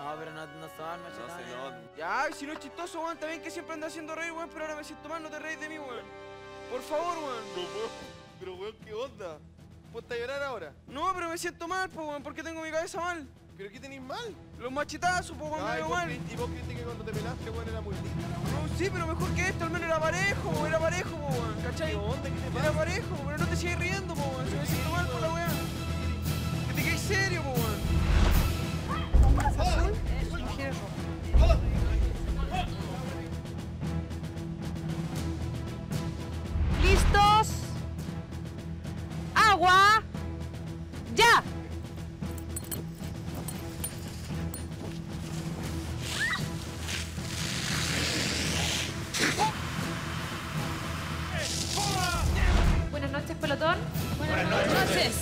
No, pero no son No machetadas. se notan. Ya, si no es chistoso, weón, también que siempre anda haciendo reír, weón, pero ahora me siento mal, no te reís de mí, weón. Por favor, weón. No puedo. Pero weón, ¿qué onda? ¿Ponte a llorar ahora? No, pero me siento mal, po, weón, porque tengo mi cabeza mal. ¿Pero qué tenéis mal? Los machetazos, po, weón, me Ay, veo vos mal. creíste- y vos creíste que cuando te pelaste, weón, era muy linda la weón. No, sí, pero mejor que esto, al menos era parejo, po, weón, ¿cachai? ¿Qué onda? ¿Qué te Era pasa? parejo, pero no te sigas riendo, po, weón, si me siento mal por la weá. Que te quedes serio, po, weón. Azul, mujer roja. ¿Listos? ¡Agua! ¡Ya! Buenas noches, pelotón. Buenas noches.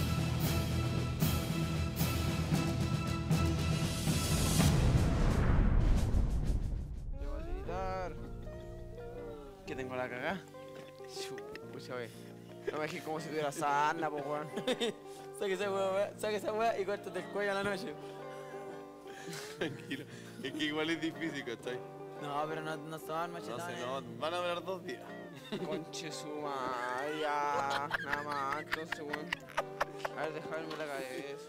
Te voy a gritar. Que tengo la cagá. Chucha, wey. No me dejé como si tuviera sana, po, weón. Saque esa weá y córtate el cuello a la noche. Tranquilo. Es que igual es difícil, ¿cachai? No, pero no son No machetadas. se notan. Van a durar 2 días. Conche su madre, ya. Nada más, entonces, weón. A ver, dejarme la cabeza.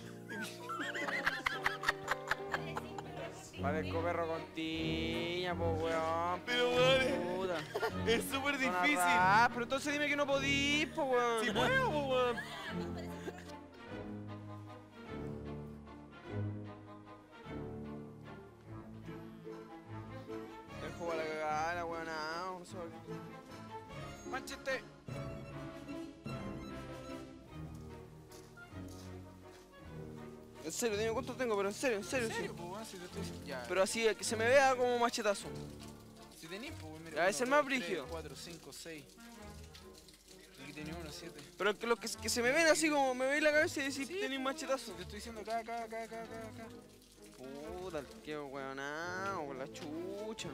Parezco perro con tiña, po, weón. Pero weón, Puta. es súper difícil. Ah, pero entonces dime que no podís, po, weón. Si puedo, po, weón. Me juego a la cagada, weón. No, Manchete. En serio, dime cuánto tengo, pero en serio, sí. pues, weón? Si te estoy diciendo. Ya. Pero así, que se me vea como machetazo. Si tenés, pues, weón, mira. Ya, es el más brígido. 4, 5, 6. Aquí tenés 1, 7. Pero que los que se me ven así como me veis la cabeza y decís tenéis machetazo. Te estoy diciendo acá. Puta, el tío weonao, por la chucha.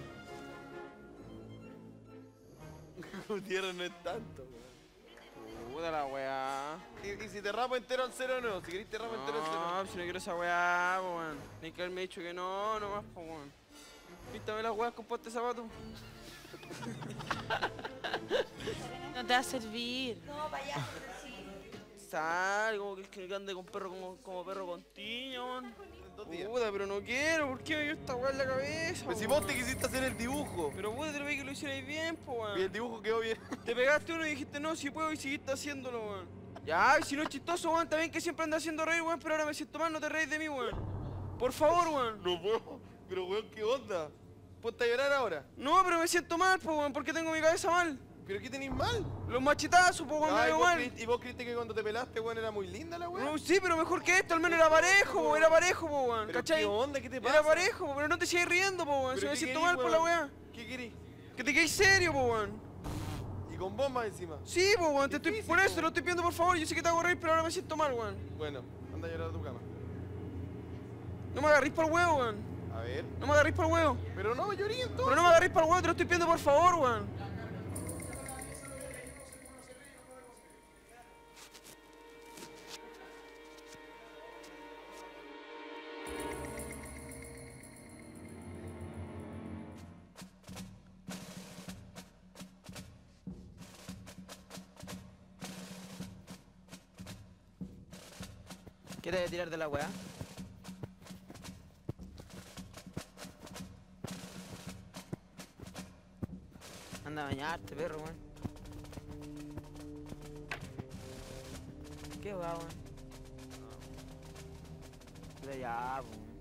Gutiérrez no es tanto, weón. Puta la weá. Y si te rapo entero al cero, no. Si querés te rapo entero al cero. No, si no quiero esa weá, po, weón. Tienes que haberme dicho que no, nomás, po, weón. Píntame las weas con poste de zapato. No te va a servir. Sal, como que ande con perro como perro con tiña, weón. En 2 días. Puta, pero no quiero, ¿por qué me dio esta weá en la cabeza? Pero si weón? vos te quisiste hacer el dibujo. Pero puta, te lo vi que lo hicierais bien, po, weón. Y el dibujo quedó bien. Te pegaste uno y dijiste no, si puedo y seguiste haciéndolo, weón. Ya, y si no es chistoso, weón, también que siempre anda haciendo reír, weón, pero ahora me siento mal, no te reís de mí, weón. Por favor, weón. No puedo. Pero weón, ¿qué onda? ¿Ponte a llorar ahora? No, pero me siento mal, po, weón, porque tengo mi cabeza mal. ¿Pero qué tenéis mal? Los machetazos, po, weón, me Ay, veo vos mal. creíste- ¿Y vos creíste que cuando te pelaste, weón, era muy linda la weón? No, sí, pero mejor que esto, al menos era parejo, po, weón, ¿Pero ¿cachai? qué onda? ¿Qué te pasa? Era parejo, po, pero no te sigas riendo, po, weón, si ¿Pero me qué siento querís, mal por la weón? weá. ¿Qué querís? Que te quedes serio, po, weón. Y con bombas encima. Sí, po, weón, te estoy, Difícil, por eso po. te lo estoy pidiendo por favor, yo sé que te hago reír, pero ahora me siento mal, weón. Bueno, anda a llorar a tu cama. No me agarrís por el huevo, weón. A ver. No me agarrís por el huevo. Pero no, llorí entonces. Pero no me agarrís por el huevo, te lo estoy pidiendo por favor, weón. ¿Quieres tirar de la weá? Anda a bañarte, perro, weón. ¿Qué va, weón? Pero ya,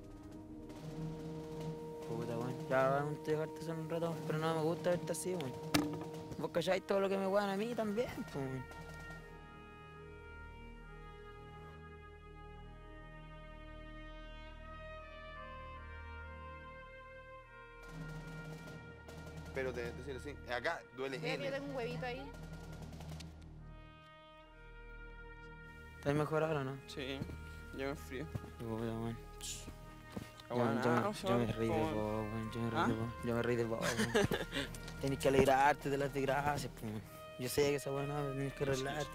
weón. Puta, weón. Ya vamos a dejarte solo un rato, pero no me gusta verte así, weón. Vos calláis todo lo que me wean a mí también, pues, weón. Pero te decir así. Acá duele Mira que yo N. tengo un huevito ahí. ¿Estás mejor ahora o no? Sí, ya me enfrío. Puta, weón. Aguanao, Yo me reí de weón. vos, weón. Yo me reí ¿Ah? de vos. Yo me reí de vos, weón. Tienes que alegrarte de las desgracias, pues. Yo sé que esa weón no, pero tienes que arreglarte.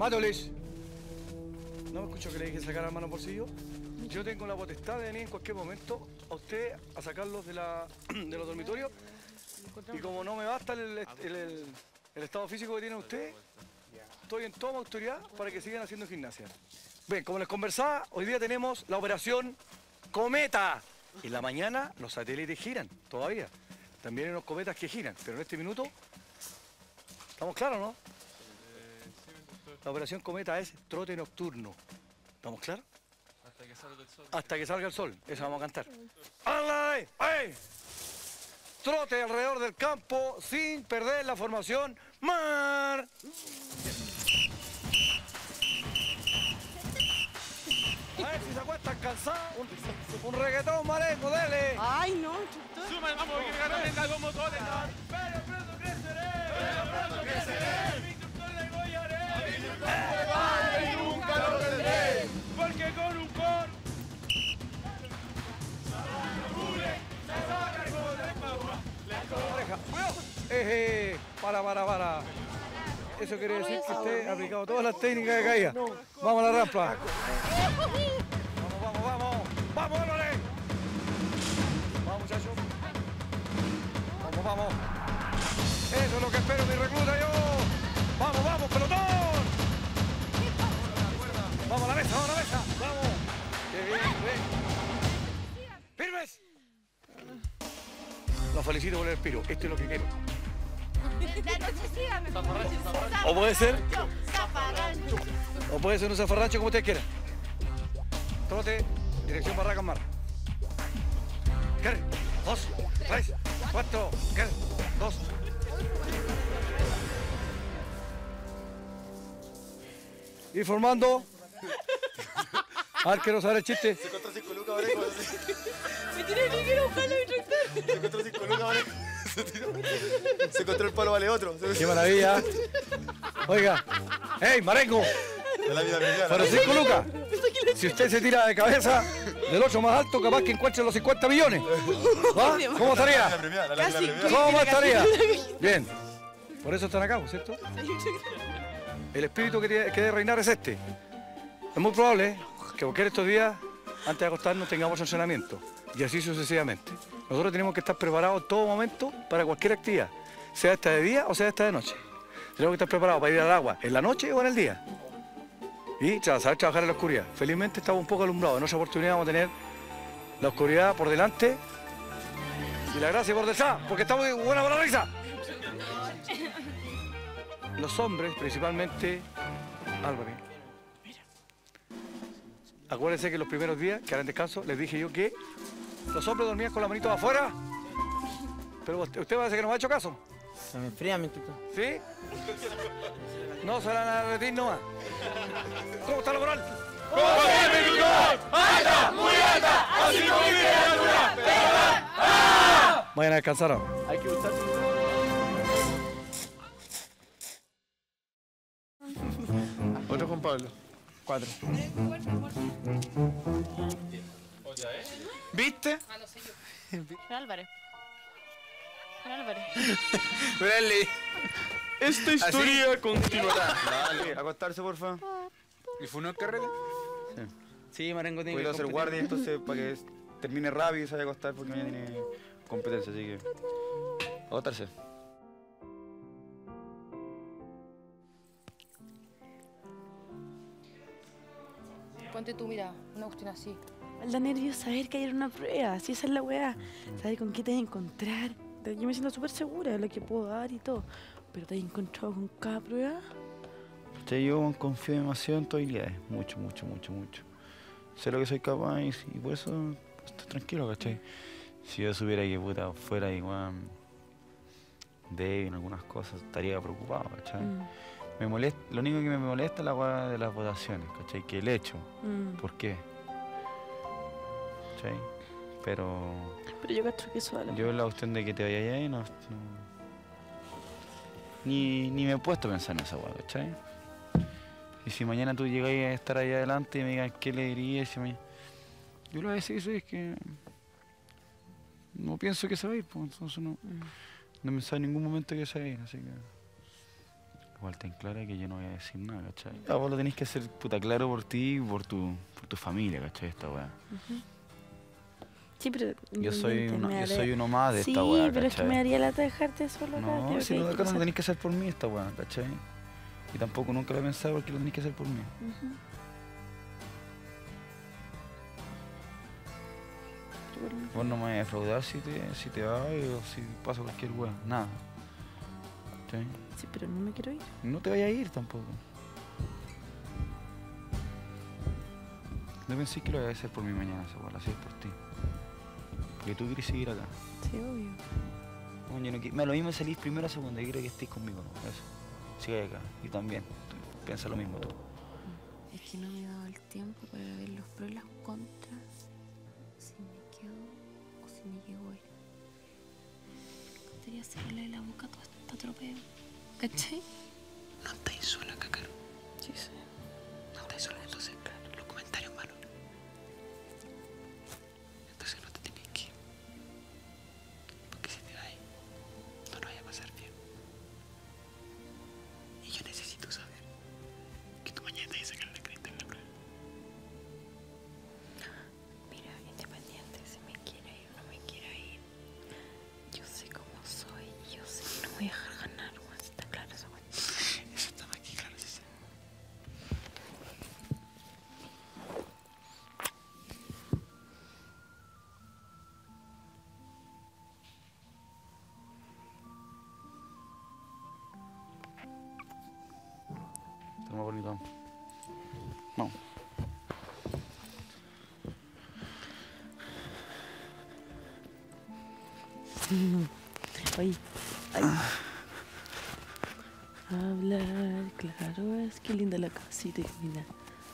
Matolis. ¿No me escuchó que le dije sacar las manos bolsillo? Yo tengo la potestad de venir en cualquier momento a usted a sacarlos de los dormitorios. Y como no me basta el estado físico que tiene usted, estoy en toda mi autoridad para que sigan haciendo gimnasia. Bien, como les conversaba, hoy día tenemos la operación Cometa. En la mañana los satélites giran, todavía. También hay unos cometas que giran, pero en este minuto, ¿estamos claros, no? La operación Cometa es trote nocturno. ¿Estamos claros? Hasta que salga el sol. Hasta que salga el sol, eso vamos a cantar. ¡Ay! ¡Ay! Trote alrededor del campo sin perder la formación. ¡Mar! A ver si se acuestan cansados. Un reggaetón marengo, dele. Ay, no, chuto. Suma, vamos, que ganen los motores. Pero pronto creceré. Mi instructor le gollaré. Y nunca lo tendré. Porque con un cor. Para. Eso quiere decir que usted ha aplicado todas las técnicas de caída. Vamos a la rampa. Vamos, Álvarez. Vamos, muchachos. Vamos. Eso es lo que espero, mi recluta, yo. Vamos, pelotón. Vamos a la mesa. Vamos. Bien. ¡Firmes! Los felicito por el respiro. Esto es lo que quiero. O puede ser. O puede ser un zafarrancho como ustedes quieran. Trote, dirección Barracas Mar. Ger, 2, 3, 4, Ger, 2. Y formando. A ver, quiero saber el chiste. Se encontró 5 lucas, Orejo. Me tiene que ir a buscar la instructor. Se encontró 5 lucas, Orejo. Se encontró el palo, vale otro. ¡Qué maravilla! Oiga, ¡hey, Marengo! De la vida americana. Para 5 lucas. Si usted se tira de cabeza del 8 más alto, capaz que encuentre los 50 millones. ¿Va? ¿Cómo estaría? La premiada, la premiada. ¿Cómo estaría? Bien. Por eso están acá, ¿cierto? El espíritu que debe reinar es este. Es muy probable que cualquiera de estos días, antes de acostarnos, tengamos entrenamiento. Y así sucesivamente. Nosotros tenemos que estar preparados en todo momento para cualquier actividad. Sea esta de día o sea esta de noche. Tenemos que estar preparados para ir al agua en la noche o en el día. Y saber trabajar en la oscuridad. Felizmente estamos un poco alumbrados. En otra oportunidad vamos a tener la oscuridad por delante y la gracia por detrás, porque está muy buena para la risa. Los hombres, principalmente, Álvarez. Acuérdense que los primeros días que harán descanso, les dije yo que los hombres dormían con las manitos afuera. Pero usted parece que no me ha hecho caso. Se me enfría, mi instructor. ¿Sí? No se van a derretir nomás. ¿Cómo está la moral? Vayan a descansar ahora. Hay que usar. Otro Juan Pablo. 4. ¿Viste? Álvarez. Dale. Esta historia continuará. Dale, acostarse, porfa. ¿Y fue un carrete? Sí, Marengo tiene Puedo que hacer guardia, entonces para que termine rápido y se vaya a acostar porque mañana tiene competencia, así que. Acostarse. Ponte tú, mira, una cuestión así. Da nervios saber que hay una prueba, si esa es la weá. Saber con qué te vas a encontrar. Yo me siento súper segura de lo que puedo dar y todo. Pero te has encontrado con cada prueba. Yo confío demasiado en tus habilidades, mucho. Sé lo que soy capaz y por eso estoy tranquilo, ¿cachai? Si yo supiera que puta fuera igual débil en algunas cosas, estaría preocupado, ¿cachai? Me molesta, lo único que me molesta es la hueá de las votaciones, ¿cachai? Que el hecho. ¿Por qué? ¿Cachai? Pero yo cacho que eso da la... yo la cuestión de que te vayas ahí ni me he puesto a pensar en esa hueá, ¿cachai? Y si mañana tú llegas a estar ahí adelante y me digas qué le dirías, yo lo que voy a decir es que no pienso que se va a ir, pues entonces no me sabe en ningún momento que se va a ir, así que igual ten clara que yo no voy a decir nada, ¿cachai? Ya, vos lo tenés que hacer puta claro por ti y por tu familia, ¿cachai? Esta weá. Sí, pero Yo soy independiente, uno más de sí, esta weá, pero es que ¿cachai? me haría lata dejarte solo acá. No, creo si que no, hay que acá no pasar- tenés que hacer por mí esta weá, ¿cachai? Y tampoco nunca lo he pensado porque lo tenés que hacer por mí. Ujú. Vos no me vas a defraudar si te vas o si pasa cualquier weá, nada. ¿Cachai? Sí, pero no me quiero ir. No te vayas a ir tampoco. No pensé que lo iba a hacer por mí mañana, esa weá, la hacías por ti. Porque tú quieres seguir acá. Sí, obvio. Bueno, yo no quiero. Me lo mismo salís primero o segunda, yo quiero que estés conmigo, ¿no? Eso. Sigue acá. Y también. Tú piensa lo mismo tú. Es que no me he dado el tiempo para ver los pros y las contras. Si me quedo o si me llego a ir. Me gustaría cerrarle la boca a todo este atropello. ¿Cachai? No estáis sola, Cacaro. Sí, sí. No estáis sola, entonces los comentarios malos. Entonces no te tenés que ir. Porque si te vas, no lo vaya a pasar bien. Y yo necesito saber que tú mañana te vas a sacar la cresta en la prueba. Mira, independiente si me quiera ir o no me quiera ir. Yo sé cómo soy y yo sé que no me voy a dejar ganar, weón. Está claro eso, weón. Eso está más que claro, sí, sí. Está más bonito. Vamos. Ay, ay. Hablar, claro, es que linda la casita, mira.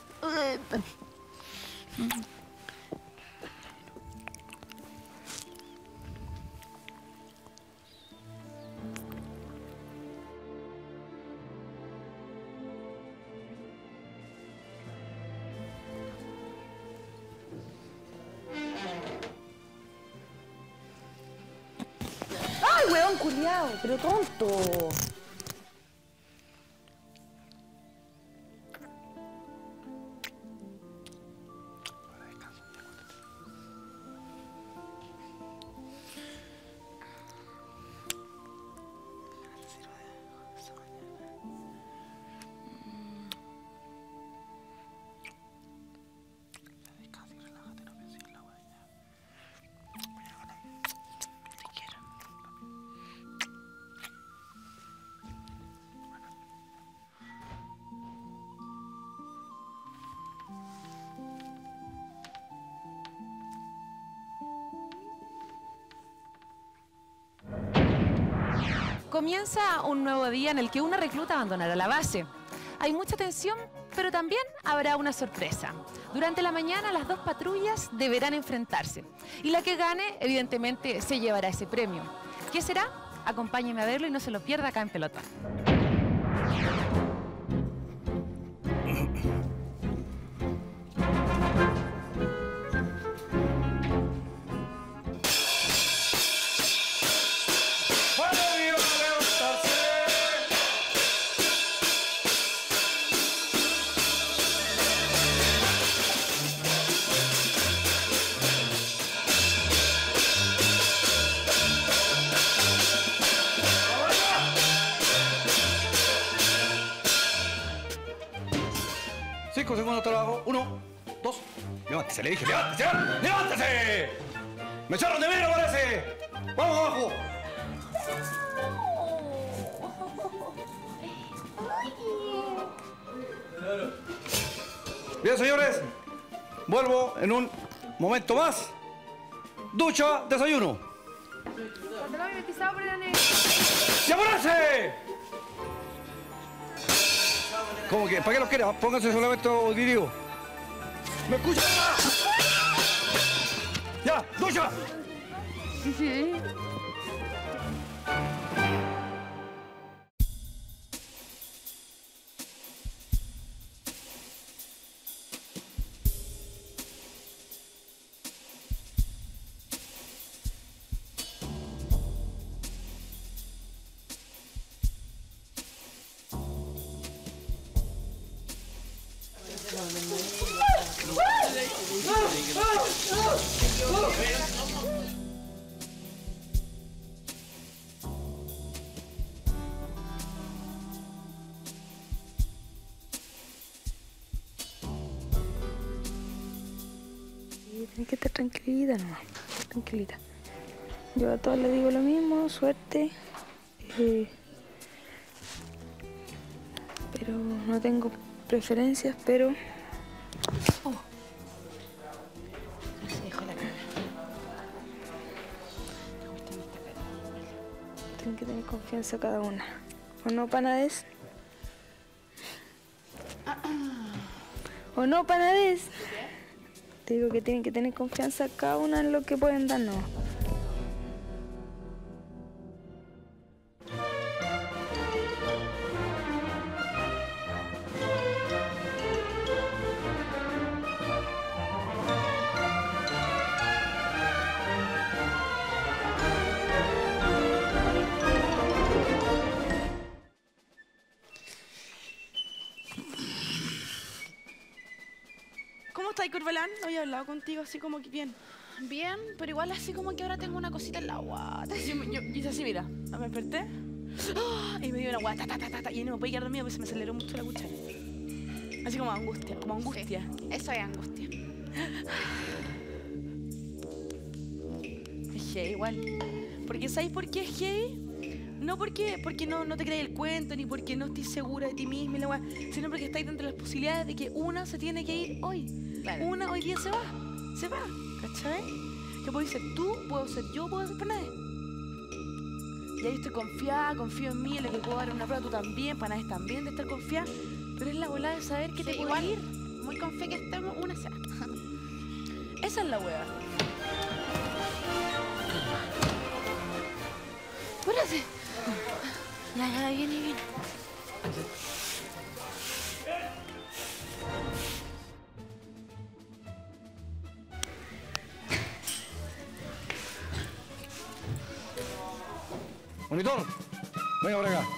¡Ay, weón, culiao! Pero tonto. Comienza un nuevo día en el que una recluta abandonará la base. Hay mucha tensión, pero también habrá una sorpresa. Durante la mañana las dos patrullas deberán enfrentarse y la que gane, evidentemente, se llevará ese premio. ¿Qué será? Acompáñeme a verlo y no se lo pierda acá en Pelota. Cinco segundos de trabajo. 1, 2. Levántese, le dije. ¡Levántese! ¡Levántese! ¡Me echaron de menos, parece! ¡Vamos abajo! Bien, señores. Vuelvo en un momento más. Ducha, desayuno. ¡Y apúrense! ¿Cómo que? ¿Para qué los quiera? Pónganse solamente auditivo. ¿Me escuchan? ¡Ya! ¡Ducha! que estés tranquilita nomás, tranquilita. Yo a todos les digo lo mismo, suerte. Pero no tengo preferencias, pero... Oh. Se dejó la cara. Tienen que tener confianza cada una. ¿O no, Panades? ¿O no, Panades? Te digo que tienen que tener confianza cada una en lo que pueden darnos. ¿Cómo estás, Corbalán? No había hablado contigo así como que bien. Bien, pero igual así como que ahora tengo una cosita en la guata. Yo hice así, mira. Me desperté. ¡Ah! Y me dio una guata, y no me pude quedar dormido porque se me aceleró mucho la cuchara. Así como angustia, como angustia. Sí, eso es angustia. Es heavy igual. Porque ¿sabes por qué es heavy? No porque no te crees el cuento, ni porque no estés segura de ti misma, y la weá, sino porque estáis dentro de las posibilidades de que una se tiene que ir hoy. Claro. Una hoy día se va, ¿cachai? Que puedo ser tú, puedo ser yo, puedo ser Panades. Y ahí estoy confiada, confío en mí, en lo que puedo dar una prueba, tú también, Panades también, de estar confiada. Pero es la volada de saber que Sí, te puedo igual, ir. muy confía que estemos una sea. Esa es la weá. Apúrate. Ya, viene. Monitor, venga por acá.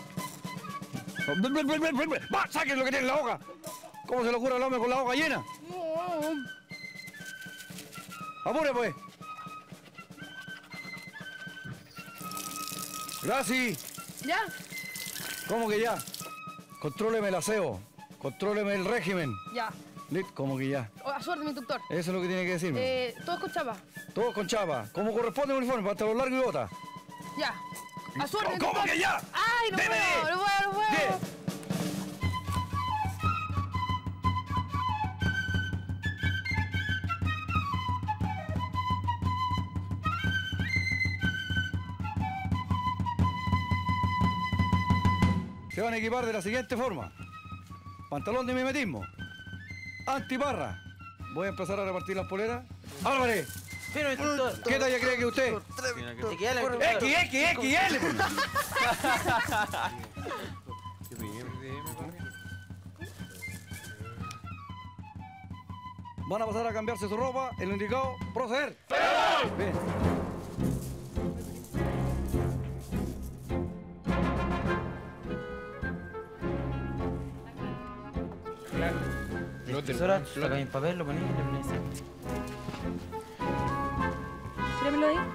¡Va! ¡Saquen lo que tiene en la boca! ¿Cómo se le ocurre al hombre con la boca llena? ¡Apure, pues! Gracias. Ya. ¿Cómo que ya? Contróleme el aseo. Contróleme el régimen. Ya. ¿Cómo que ya? A suerte, mi doctor. Eso es lo que tiene que decirme. Todos con chapa. Todos con chapa. Como corresponde el uniforme, pantalón largo y bota. Ya. A suerte, mi ¿Cómo doctor. que ya? ¡Ay, no ¡Deme! puedo! ¡No puedo! ¿Qué? Se van a equipar de la siguiente forma. Pantalón de mimetismo. Antiparra. Voy a empezar a repartir las poleras. ¡Álvarez! Pero, instructor. ¿Qué talla cree que usted? Te queda la XXXL. Van a pasar a cambiarse su ropa. El indicado, proceder. Bien. Profesora, saca mi papel, lo ponés y le pones. Tíramelo ahí.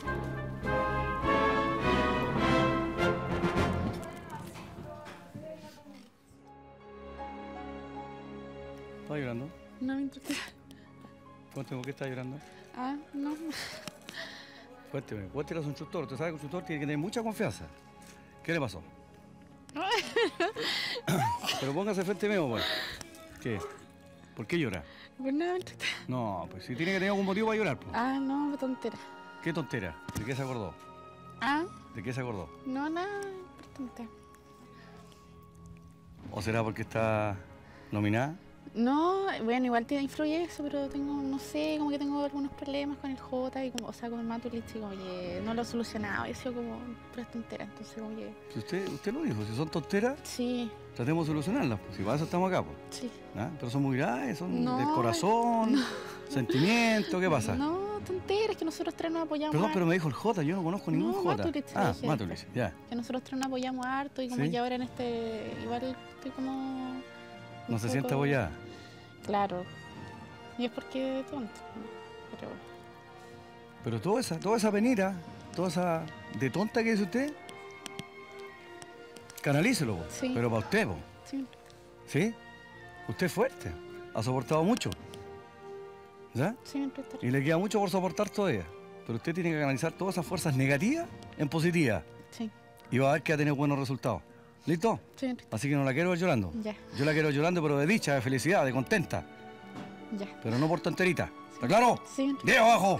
¿Está llorando? No me interesa. Cuénteme por qué está llorando. Ah, no. Cuénteme, cuéntele a su instructor. Usted sabe que el instructor tiene que tener mucha confianza. ¿Qué le pasó? Pero póngase frente mío, pues. ¿Qué? ¿Por qué llora? Pues nada, me interesa. No, pues si tiene que tener algún motivo para llorar, pues. Ah, no, tontera. ¿Qué tontera? ¿De qué se acordó? Ah, ¿De qué se acordó? no, nada importante. ¿O será porque está nominada? No, bueno, igual te influye eso, pero tengo, no sé, como que tengo algunos problemas con el J y como, o sea, con el Matulich y como que no lo he solucionado, y he sido como puras tonteras, entonces como que... Si usted lo dijo, si son tonteras, Sí, tratemos de solucionarlas, pues. Si para eso estamos acá, pues. sí. ¿Ah? Pero son muy graves, son No, del corazón, sentimiento, ¿qué pasa? No, tonteras, que nosotros tres nos apoyamos Perdón, harto. pero me dijo el J, yo no conozco ningún No, J. Matulich, te Ah, dije Matulich, ya. Que nosotros tres nos apoyamos harto y como ¿Sí? que ahora en este... Igual estoy como... No un se siente poco- apoyada. Claro. Y es porque tonto. Pero... Pero toda esa penita, toda esa de tonta que dice usted, canalícelo, po. Sí. Pero para usted, po. Sí. ¿Sí? Usted es fuerte, ha soportado mucho. ¿Ya? Sí, mi instructor. Y le queda mucho por soportar todavía. Pero usted tiene que canalizar todas esas fuerzas negativas en positivas. Sí. Y va a ver que va a tener buenos resultados. ¿Listo? Sí, mi instructor. Así que no la quiero ver llorando. Ya, Yo la quiero ver llorando, pero de dicha, de felicidad, de contenta. ya. Pero no por tonterita. ¿Está claro? Sí, mi instructor. ¡De abajo!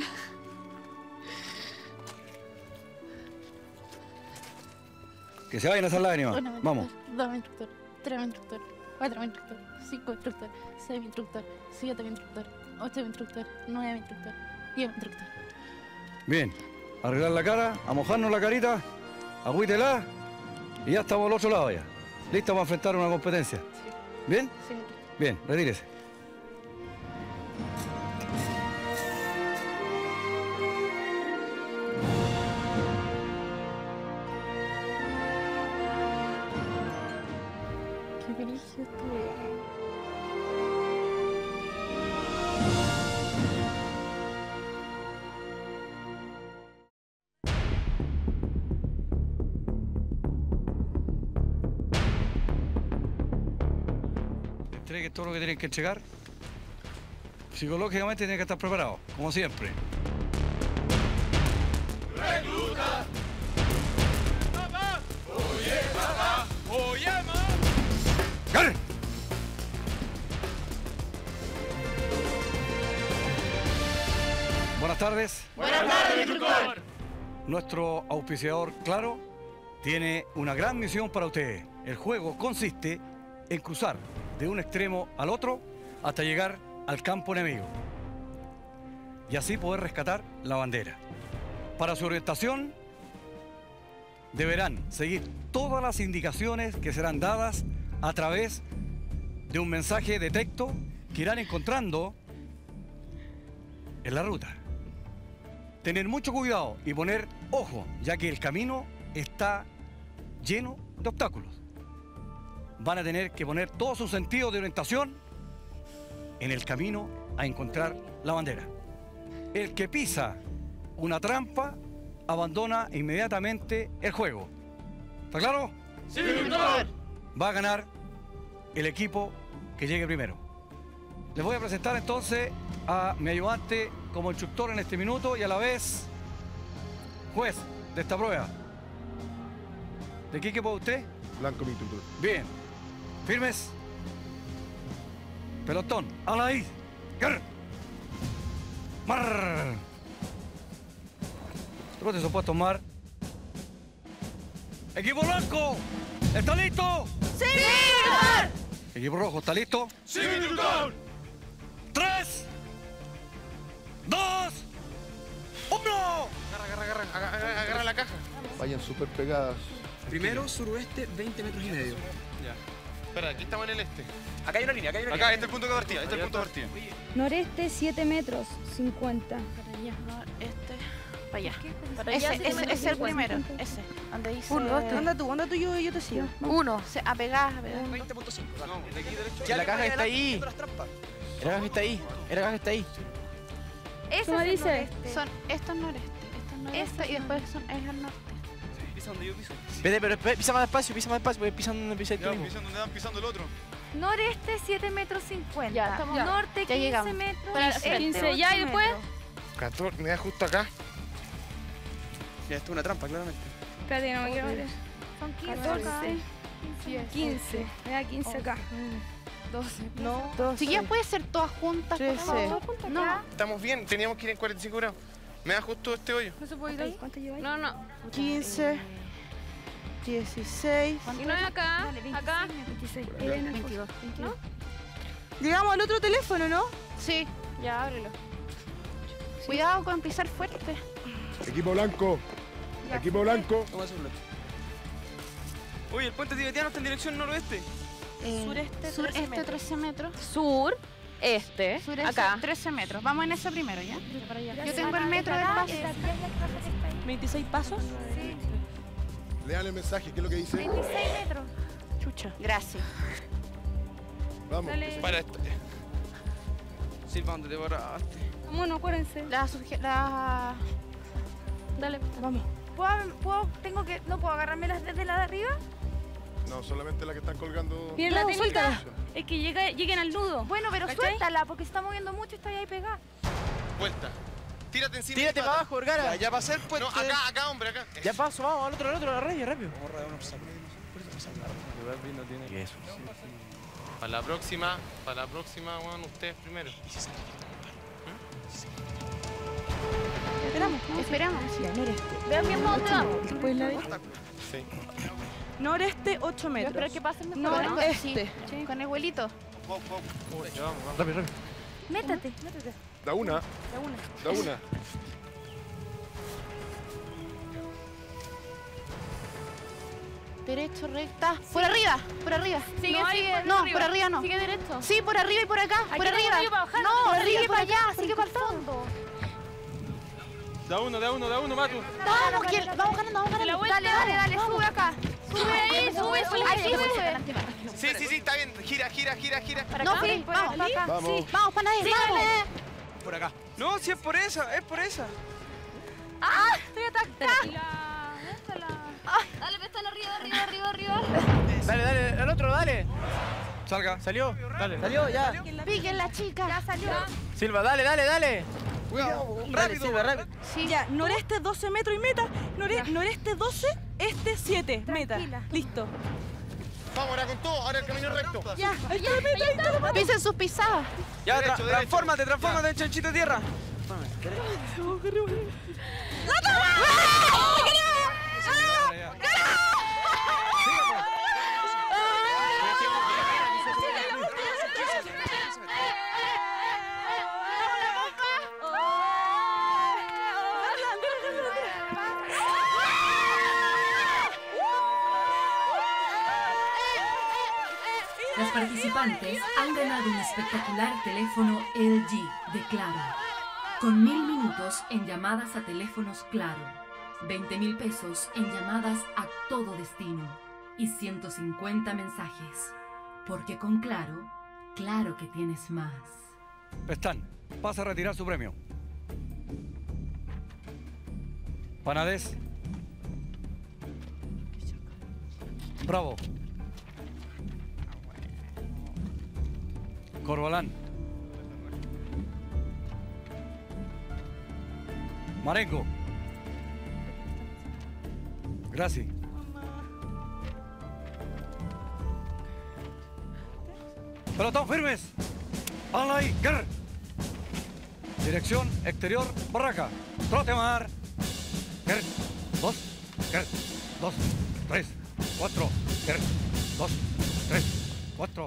Que se vayan esas lágrimas. 1, Vamos. 2, mi instructor. 3, mi instructor. 4, mi instructor. 5, mi instructor. 6, mi instructor. 7, mi instructor. 8, mi instructor. 9, mi instructor. 10, mi instructor. Bien. Arreglar la cara, a mojarnos la carita, agüítela y ya estamos al otro lado ya. Listo para enfrentar una competencia. ¿Bien? Sí, mi instructor. Bien, retírese. Qué brillo estuve. Entregue todo lo que tienen que entregar. Psicológicamente tienen que estar preparados, como siempre. ¡Gare! Buenas tardes. Buenas tardes, instructor. Nuestro auspiciador, Claro, tiene una gran misión para ustedes. El juego consiste en cruzar de un extremo al otro hasta llegar al campo enemigo y así poder rescatar la bandera. Para su orientación, deberán seguir todas las indicaciones que serán dadas a través de un mensaje de texto que irán encontrando en la ruta. Tener mucho cuidado y poner ojo, ya que el camino está lleno de obstáculos. Van a tener que poner todo su sentido de orientación en el camino a encontrar la bandera. El que pisa una trampa abandona inmediatamente el juego. ¿Está claro? Sí, instructor. Va a ganar el equipo que llegue primero. Les voy a presentar entonces a mi ayudante como instructor en este minuto y a la vez juez de esta prueba. ¿De qué equipo es usted? Blanco, mi instructor. Bien. ¿Firmes? Pelotón. ¡Habla ahí! ¡Gar! ¡Mar! Después de su puesto, Mar. ¡Equipo blanco! ¿Está listo? ¡Sí, instructor! Equipo rojo, ¿está listo? ¡Sí, instructor! 3, 2, 1. Agarra la caja. Vayan súper pegadas. Primero, suroeste, 20 metros y medio. Ya. Espera, aquí estamos en el este. Acá hay una línea, Acá, este es el punto de partida, este es el punto de partida. Noreste 7 metros, 50. Para allá, no, para allá. Para Ese, allá, ese es el primero. Ese, donde dice... Anda tú, yo te sigo. Uno, a pegar, a pegar. 20.5. No, de aquí derecho. Ya la caja está ahí. La caja está ahí. La caja está ahí. Ese ¿cómo dice? Son estos noreste, estos y después es al norte. Pisa donde yo piso. Vete, pero pisa más despacio, porque pisan donde pisas tú Ya, mismo. pisan donde van pisando el otro. Noreste 7 metros 50. Ya, estamos- Norte ya 15 llegamos. metros. Para- este 15, ya, y 8 después. metros. 14, me da justo acá. Ya, esto es una trampa, claramente. Espérate, no me quiero meter. Son 14. 15. Me da 15 acá. 12. No, 12. si ya puede ser todas juntas, por 13. favor. No, Estamos bien, teníamos que ir en 45 grados. Me da justo este hoyo. no se puede ir ahí. ¿Cuánto lleva ahí? No, no. 15. 16. Y no es acá, acá. 26. 22. ¿No? Llegamos al otro teléfono, ¿no? Sí, ya ábrelo. Cuidado con pisar fuerte. Equipo blanco. Equipo blanco. Toma su bloque. Oye, el puente tibetano está en dirección noroeste. Sureste, 13 metros. Sur, este, Sureste, acá. 13 metros. Vamos en ese primero, ¿ya? Yo tengo el metro del paso. 26 pasos. Lean el mensaje, ¿qué es lo que dice? 26 metros. Chucha. Gracias. Vamos. Dale. Para esto. Silva, ¿dónde te paraste? Vámonos, acuérdense. Dale. Vamos. ¿No puedo agarrarme las desde la de arriba? No, solamente la que están colgando. Miren la técnica. Es que lleguen al nudo. Bueno, pero ¿cachai? suéltala porque se está moviendo mucho y está ahí pegada. Vuelta. Tírate encima. Tírate para abajo, Vergara. Ya pasé el puente. No, acá, hombre, acá. Ya paso, vamos, al otro, rápido. Vamos a dar un obstáculo. Y eso. Para la próxima, weón, ustedes primero. Esperamos. Ya, noreste. Vean bien para dónde vamos. Después la de... Sí. Noreste, 8 metros. Yo espero que pasen mejor. Noreste. Con el vuelito. Vamos. Rápido. Métate. Da una. Derecho, recta. Por arriba. Sigue, sigue. No, por arriba no. Sigue derecho. Sí, por arriba y por acá. Aquí Por tengo arriba. yo para bajar, No, por arriba sigue y por para allá. allá, sigue para el fondo. Da uno, Matu. Vamos, que vamos ganando. La vuelta, dale, sube acá. Sube ahí, sube. Aquí sube. Sí, está bien. Gira. Para No, acá. Felipe, vamos. Para acá. Vamos. Sí. Vamos, para nadie. Vamos. Por acá. No, si es por esa. ¡Ah! Estoy atacada. Dale, están arriba. Dale, el otro, dale. Salga. Salió, ya. Piquen la chica. Ya salió. Silva, dale. Rápido. Silva, rápido. Sí. Ya, noreste 12 metros y meta. Noreste 12, este 7. Meta. Listo. Vamos, ahora con todo. Ahora el camino recto. Ya. Pisen sus pisadas. Ya, Derecho, transfórmate en chanchito de tierra. Las participantes han ganado un espectacular teléfono LG de Claro, con 1000 minutos en llamadas a teléfonos Claro, 20.000 pesos en llamadas a todo destino y 150 mensajes. Porque con Claro, claro que tienes más. Pestán, pasa a retirar su premio. Panadés. Bravo. Corbalán. Marengo. Gracias. Pelotón firmes. Alay, guerra. Dirección exterior, barraca. Trote mar. Guerra. 2, guerra. 2, 3, 4. Guerra. 2, 3, 4.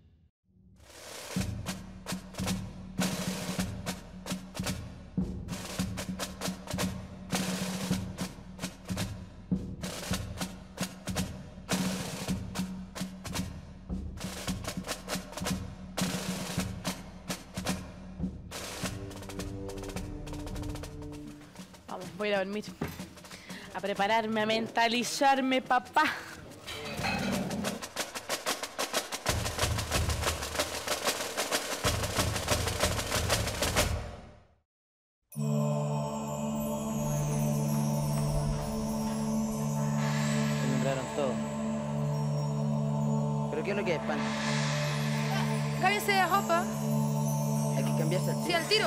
Vamos, voy a ir a dormir. A prepararme, a mentalizarme, papá. Se nombraron todos. ¿Pero qué es lo que es, pan? Cámbiense de ropa. Hay que cambiarse al Sí, al tiro.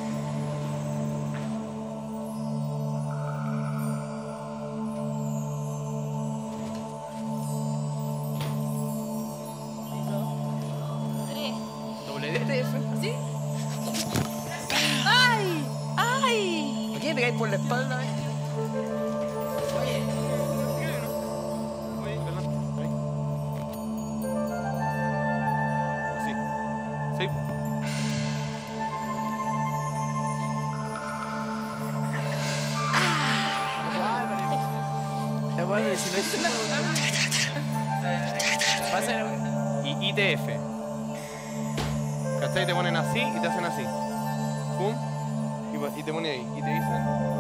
¿Sí? ¡Ay! ¡Ay! ¿Por qué me pegáis por la espalda? Sí. Y ITF. ¿Cachai? Te ponen así y te hacen así. Pum. Y te ponen ahí. Y te dicen.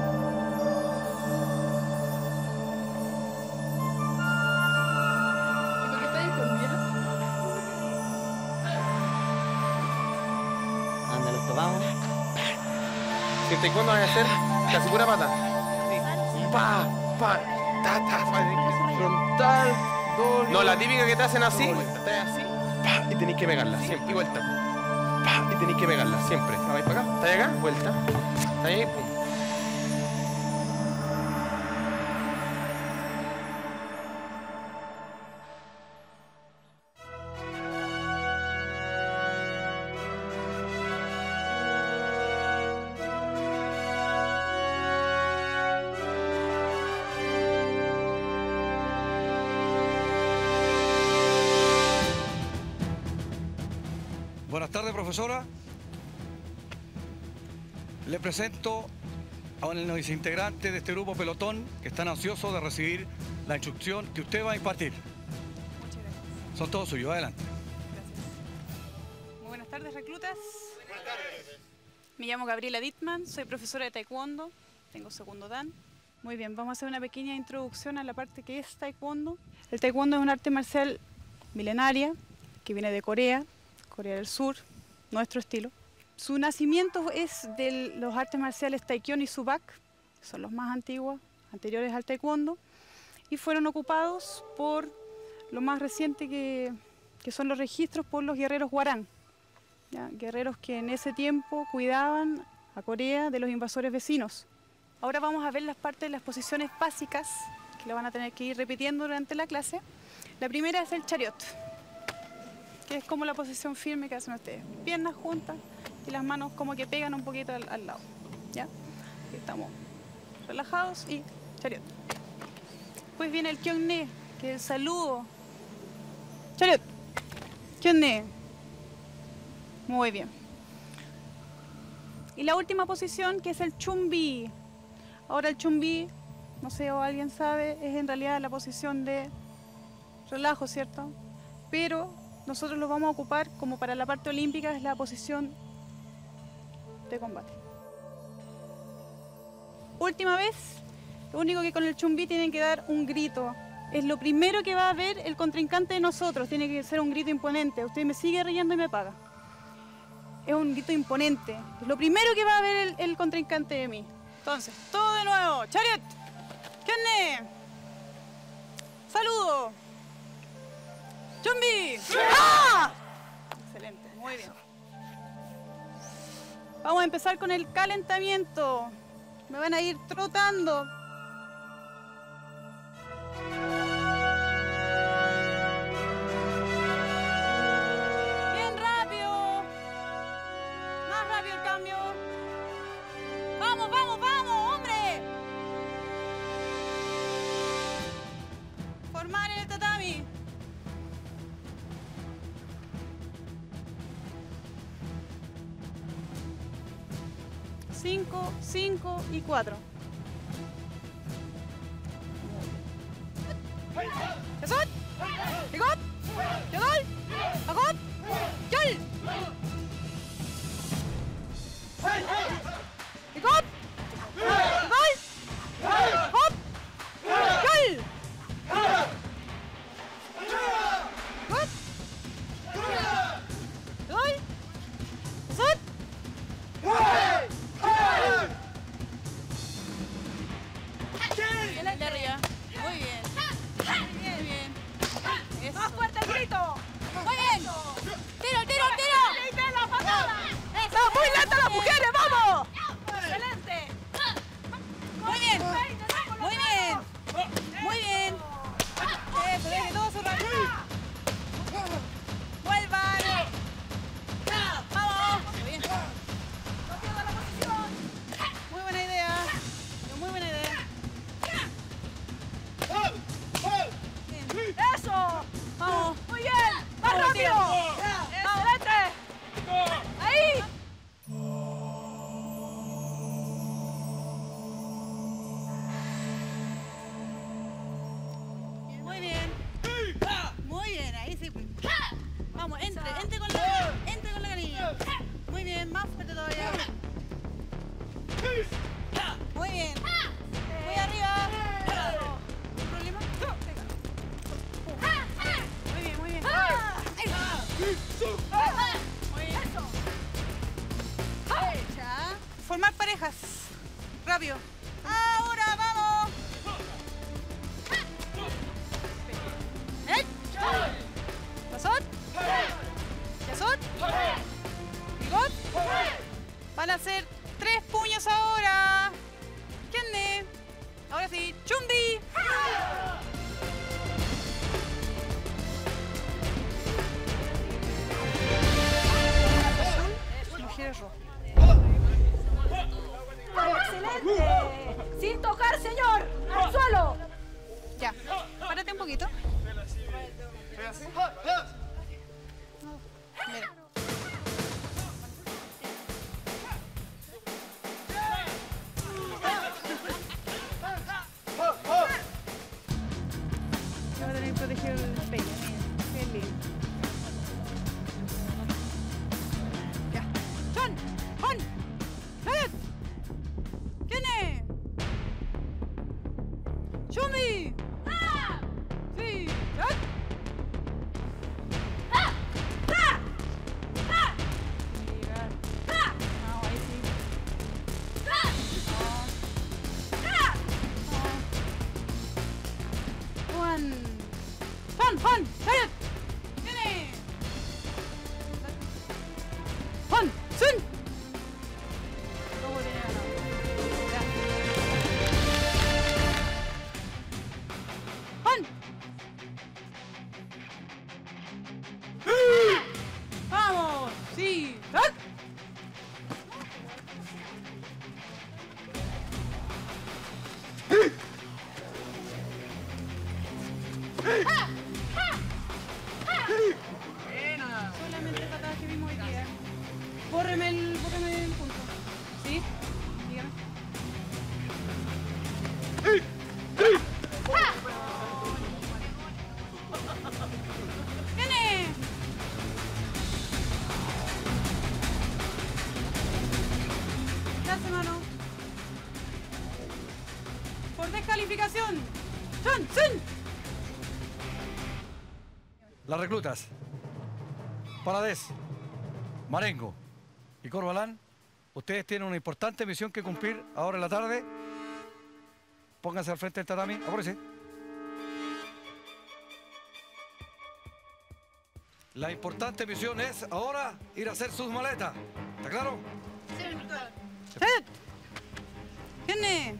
Anda, los topamos. Siente cuándo vas a hacer casi pura pata. Sí. Pa, ta, frontal, doble. No, la típica que te hacen así, te hacen así, pa, y tenés que pegarla, siempre, y vuelta. pa, y tenéis que pegarla siempre. ¿Vais para acá? ¿Estáis acá? Vuelta. ¿Estáis ahí? Pum. Buenas tardes, profesora. Le presento a los integrantes de este grupo pelotón que están ansiosos de recibir la instrucción que usted va a impartir. Muchas gracias. Son todos suyos, adelante. Gracias. Muy buenas tardes, reclutas. Buenas tardes. Me llamo Gabriela Dittman, soy profesora de taekwondo, tengo segundo dan. Muy bien, vamos a hacer una pequeña introducción a la parte que es taekwondo. El taekwondo es un arte marcial milenaria que viene de Corea del Sur, nuestro estilo. Su nacimiento es de los artes marciales Taekyon y Subak, que son los más antiguos, anteriores al taekwondo, y fueron ocupados por lo más reciente que son los registros por los guerreros Hwarang, ¿ya? Guerreros que en ese tiempo cuidaban a Corea de los invasores vecinos. Ahora vamos a ver las partes de las posiciones básicas que lo van a tener que ir repitiendo durante la clase. La primera es el chariot, que es como la posición firme que hacen ustedes. Piernas juntas y las manos como que pegan un poquito al lado. ¿Ya? Estamos relajados y chariot. Después viene el kyongnae, que es el saludo. Chariot. Kyongnae. Muy bien. Y la última posición, que es el chumbi. Ahora el chumbi, no sé o alguien sabe, es en realidad la posición de relajo, ¿cierto? Pero nosotros lo vamos a ocupar como para la parte olímpica, es la posición de combate. Última vez, lo único que con el chumbi tienen que dar un grito. Es lo primero que va a ver el contrincante de nosotros, tiene que ser un grito imponente. Usted me sigue riendo y me paga. Es un grito imponente, es lo primero que va a ver el contrincante de mí. Entonces, todo de nuevo. Chariot. Kyongnae. Saludo. ¡Chumbi! ¡Ah! Excelente, muy bien. Vamos a empezar con el calentamiento. Me van a ir trotando. Bien rápido. Más rápido el cambio. ¡Vamos, vamos, vamos, hombre! Formar en el tatami. 5, 5 y 4. ¡Yasot! ¡Igot! ¡Yadol! ¡Agot! ¡Yol! ¡Igot! ¡Yadol! ¡Hop! ¡Yol! ¡Igot! ¡Yadol! ¡Yasot! Bien de arriba. Muy bien. Muy bien. Eso. ¡Más fuerte el grito! ¡Muy bien! ¡Tiro, tiro, tiro! ¡Griten la patada! ¡Están muy lentas las mujeres! ¡Vamos! ¡Excelente! Muy bien. Muy bien. Muy bien. Eso, deje todo su rango. ¡Vuelvan! ¡Vamos! Muy bien. No pierdan la posición. Muy buena idea. Muy buena idea. Bien. ¡Eso! ¡Vamos! ¡Muy bien! ¡Más rápido! ¡Adelante! ¡Ahí! Muy bien. Muy bien, ahí sí. Vamos, entre con la canilla. Muy bien, más fuerte todavía. Muy bien. Muy arriba. ¿Un problema? Muy bien, muy bien. Muy bien. Ya. Formar parejas. Rápido. Ahora vamos. ¿Eh? ¿Yasot? ¿Yasot? sí. ¡Chumbi! Mujeres rojas. ¡Excelente! ¡Sin tocar, señor! ¡Al suelo! Ya, párate un poquito. Mira. Se va a tener que proteger el peine. Qué lindo. Ya. ¡Chon! ¡Hon! ¡Ed! ¿Quién es? ¡Chumi! ¡Sí! ¡Chon! ¡Hon! ¡Ed! ¿Quién es? ¡Hon! ¡Sun! ¿Cómo tenía ¡Hon! ¡Vamos! ¡Sí! ¡Hon! Solamente patadas que vimos hoy día. Bórreme el punto. ¿Sí? Dígame. ¿Quién es? Darse mano. Por descalificación. ¡Chun! ¡Chun! Las reclutas, Paradés, Marengo y Corbalán, ustedes tienen una importante misión que cumplir ahora en la tarde. Pónganse al frente del tatami, apúrense. La importante misión es ahora ir a hacer sus maletas. ¿Está claro? Sí, ¿quién es?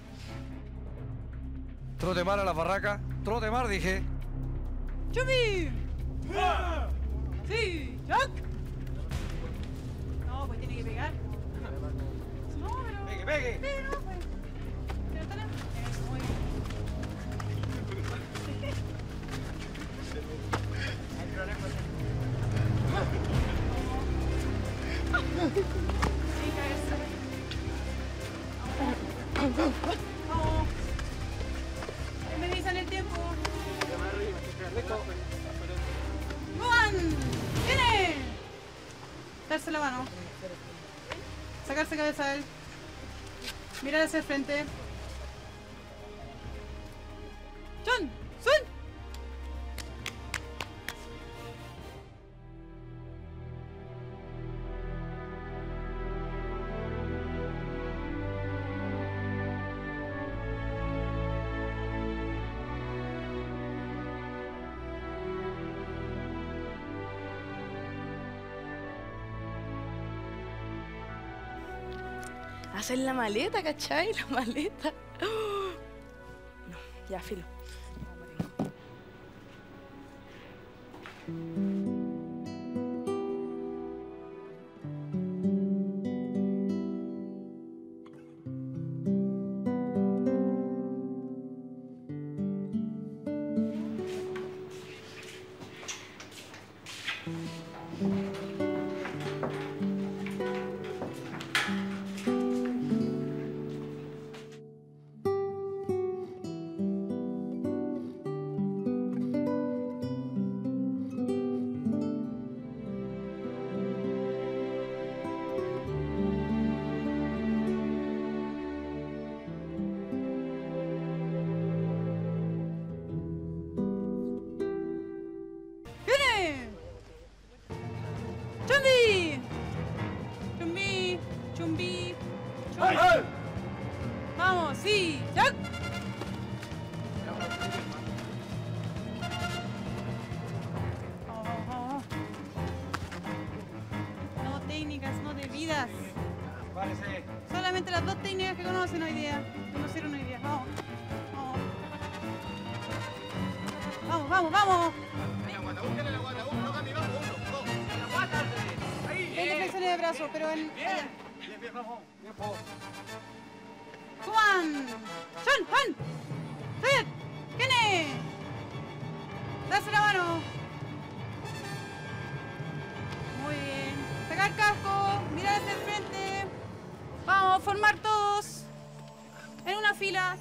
Trote mar a las barracas. Trote mar, dije. ¡Chumi! ¡Sí! ¡Choc! No, pues tiene que pegar. No, pero... ¡Pegue, pegue! Sí, no, pues. Pero está muy bien. Hay problema. Sí, cabeza. Vamos. Me dicen el tiempo. ¡Juan! ¿Quién es? Darse la mano. Sacarse cabeza a él. Mirar hacia el frente. ¡Chon! ¡Sun! Hacer la maleta, ¿cachai? La maleta. No, ya, filo. Vamos, sí, ¡Choc! No técnicas, no debidas. Solamente las dos técnicas que conocen hoy día. Conocieron hoy día. Vamos. Vamos. vamos, vamos. Venga, guata, búsquenle la guata, no Cami, vamos, uno, dos. La guata, ahí. 20 flexiones de brazo, pero en... allá. Bien, vamos. Bien, por favor. Juan. John, Juan. Red. Kene. Darse la mano. Muy bien. Sacar casco, mirar hacia el frente. Vamos, formar todos en una fila.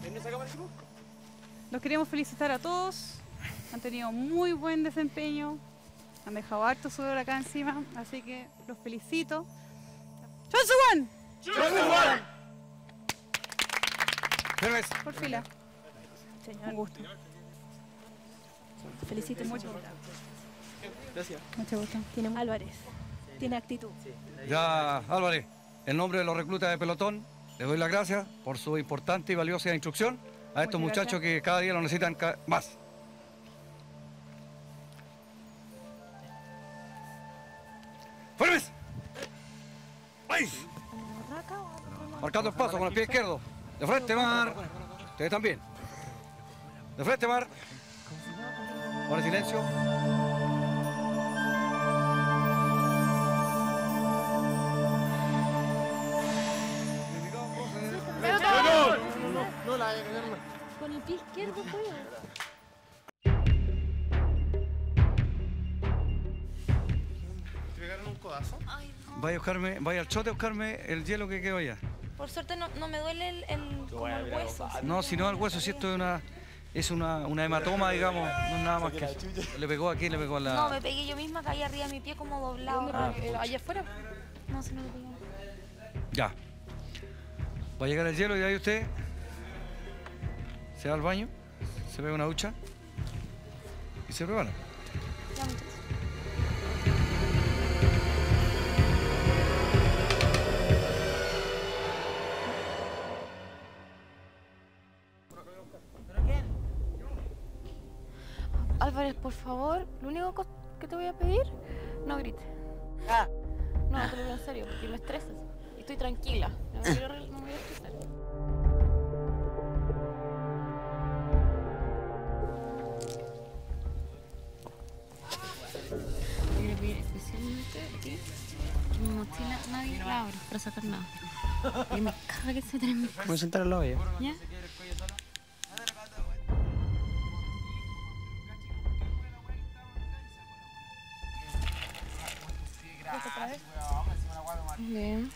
Los queremos felicitar a todos. Han tenido muy buen desempeño. Han dejado harto sudor acá encima, así que los felicito. ¡John Suwan! Por fila. Señor. Un gusto. Felicito mucho. Gracias. Mucho gusto. Tiene Álvarez. Tiene actitud. Ya, Álvarez, en nombre de los reclutas de pelotón, les doy las gracias por su importante y valiosa instrucción a estos Muchas muchachos que cada día lo necesitan más. ¡Firmes! ¡Ahí! Marcando el paso con el pie izquierdo. De frente, Mar. Ustedes también. De frente, Mar. Ahora silencio. No la hagas cagar más. Con el pie izquierdo, pollo. ¿Te pegaron un codazo? Vaya al chote a buscarme el hielo que quedó allá. Por suerte no me duele como el hueso. No, si no el hueso, si esto es una hematoma, digamos, no es nada más que eso. ¿Le pegó aquí? ¿Le pegó a la...? No, me pegué yo misma, caí arriba de mi pie como doblado. ¿Allá afuera? No, si no le pegué. Ya. Va a llegar el hielo y ahí usted se va al baño, se pega una ducha y se prepara. Ya, muchachos. Álvarez, por favor, lo único que te voy a pedir, no grites. No, te lo digo en serio, porque me estresas. Y estoy tranquila. No me voy a estresar. Quiero pedir especialmente a ti que mi mochila nadie la abra para sacar nada. Y me caga que se me en mi casa. Voy a sentar al lado ya. ¿Ya? Bien.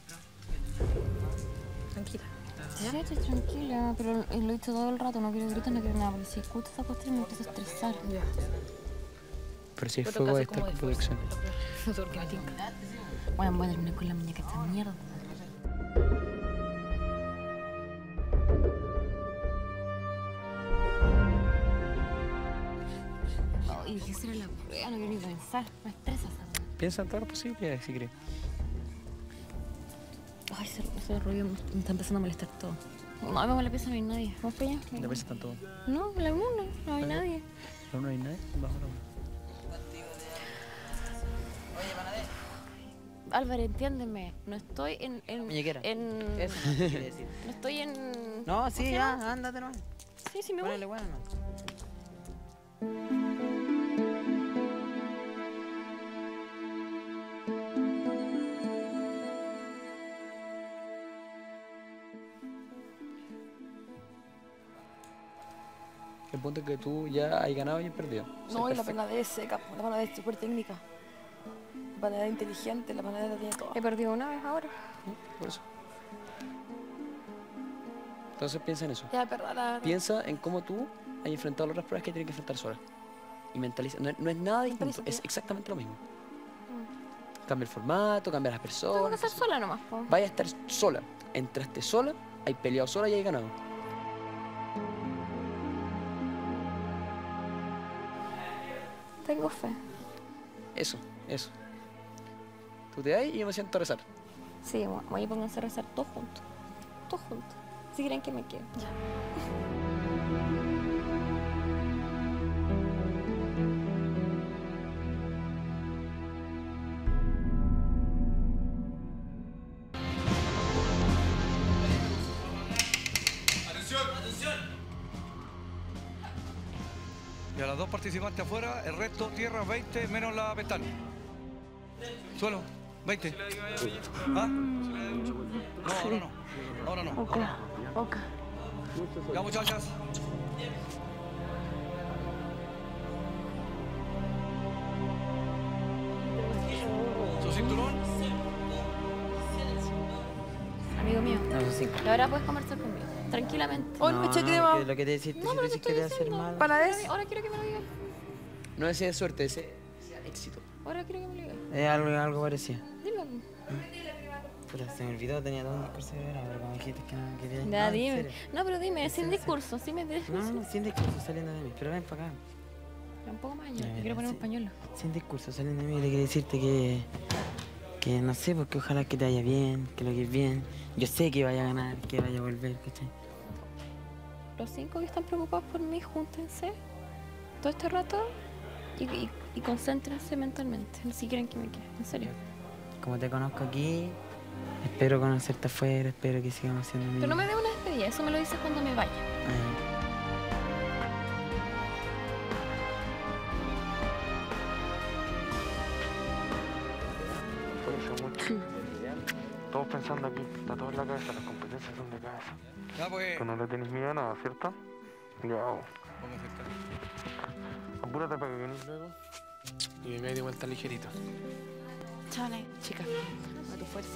Tranquila. Sí, estoy tranquila, pero lo he dicho todo el rato, no quiero gritar, no quiero nada, porque si escucho esa cuestión me empiezo a estresar. Ya. Pero si es fuego, esta es producción. No sé por qué me tinca. Bueno, voy a terminar con la muñeca esta mierda. Ay, ¿qué será la prueba? No quiero ni pensar, me estresa esa. Piensa en todas las posibilidades, si querés. Ay, ese rollo me está empezando a molestar todo. No, vamos a la pieza, no hay nadie. ¿Vamos para allá? ¿La pieza están todos? No, la luna, no hay nadie. ¿No hay nadie? Vamos a la una. Álvaro, entiéndeme, no estoy en... Muñequera. En... Eso no quiere decir. No estoy en... No, sí, ¿cómo se ya, llama? ándate nomás. Sí, sí, me voy. Ponele bueno, no. El punto es que tú ya has ganado y has perdido. No, y la panadera es seca, la panadera es súper técnica. La panadera es inteligente, la panadera tiene todo. He perdido una vez ahora. Por eso. Entonces piensa en eso. Ya, perdona. Piensa en cómo tú has enfrentado las otras pruebas que tienes que enfrentar sola. Y mentaliza. No es nada distinto, es exactamente lo mismo. Cambia el formato, cambia las personas. Tengo que estar sola nomás, po. Vaya a estar sola. Entraste sola, hay peleado sola y hay ganado. Tengo fe. Eso. Tú te das y yo me siento a rezar. Sí, voy a ponerse a rezar todos juntos. Todos juntos. Si quieren que me quede. Ya. Y a las dos participantes afuera, el resto tierra 20 menos la ventana. Suelo, 20. ¿Ah? No, ahora no. Ahora no. Ok, ok. Ya, muchachas. ¿Su cinturón? Amigo mío, No, son 5. y ahora puedes conversar conmigo, tranquilamente. Hoy me eché crema. Lo que te decís, No, pero te que estoy te va a hacer diciendo. mal. Panadés. Ahora quiero que me lo digas. No desea suerte, desea éxito. Ahora quiero que me lo digas. Es algo parecido. Dilo. Puta, se me olvidó, tenía todo un discurso de verdad, pero como dijiste que no quería. Ya, en dime. serio. No, pero dime, sin discurso, sin discurso. No, sin discurso saliendo de mí, pero ven para acá. Un poco más allá, Ya, te mira, quiero poner un sí. pañuelo. Sin discurso saliendo de mí, le quería decirte que no sé, porque ojalá que te vaya bien, que lo que es bien. Yo sé que vaya a ganar, que vaya a volver, ¿cachai? Los 5 que están preocupados por mí, júntense todo este rato y concéntrense mentalmente. Si quieren que me quede, en serio. Como te conozco aquí, espero conocerte afuera, espero que sigamos siendo amigos. Pero no me dé una despedida, eso me lo dices cuando me vaya. Estamos pensando aquí, está todo en la cabeza, las competencias son de cabeza. Ya, pues. Tú no le tenés miedo a nada, ¿cierto? Ya, Vamos a acercar. apúrate para que venís luego. Y me da vuelta ligerito. Chale, chica, a tu fuerza.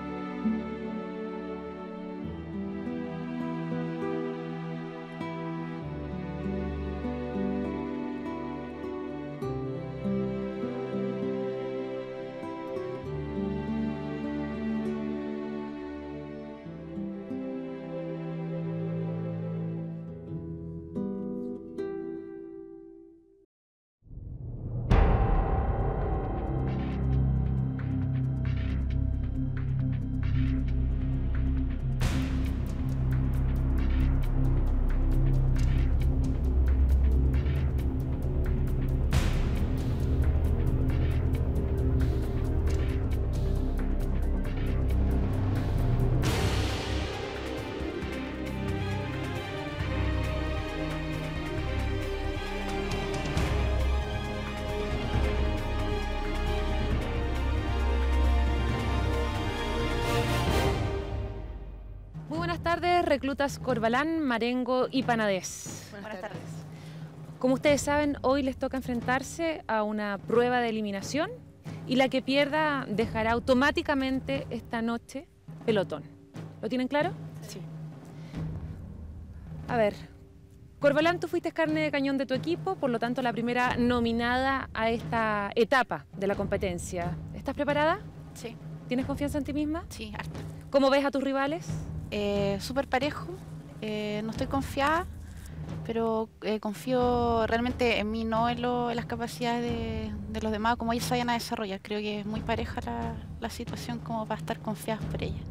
Buenas tardes, reclutas Corbalán, Marengo y Panadés. Buenas tardes. Como ustedes saben, hoy les toca enfrentarse a una prueba de eliminación y la que pierda dejará automáticamente esta noche pelotón. ¿Lo tienen claro? Sí. A ver, Corbalán, tú fuiste carne de cañón de tu equipo, por lo tanto la primera nominada a esta etapa de la competencia. ¿Estás preparada? Sí. ¿Tienes confianza en ti misma? Sí, harta. ¿Cómo ves a tus rivales? Súper parejo, no estoy confiada, pero confío realmente en mí, no en las capacidades de los demás, como ellos se vayan a desarrollar. Creo que es muy pareja la situación como para estar confiadas por ella.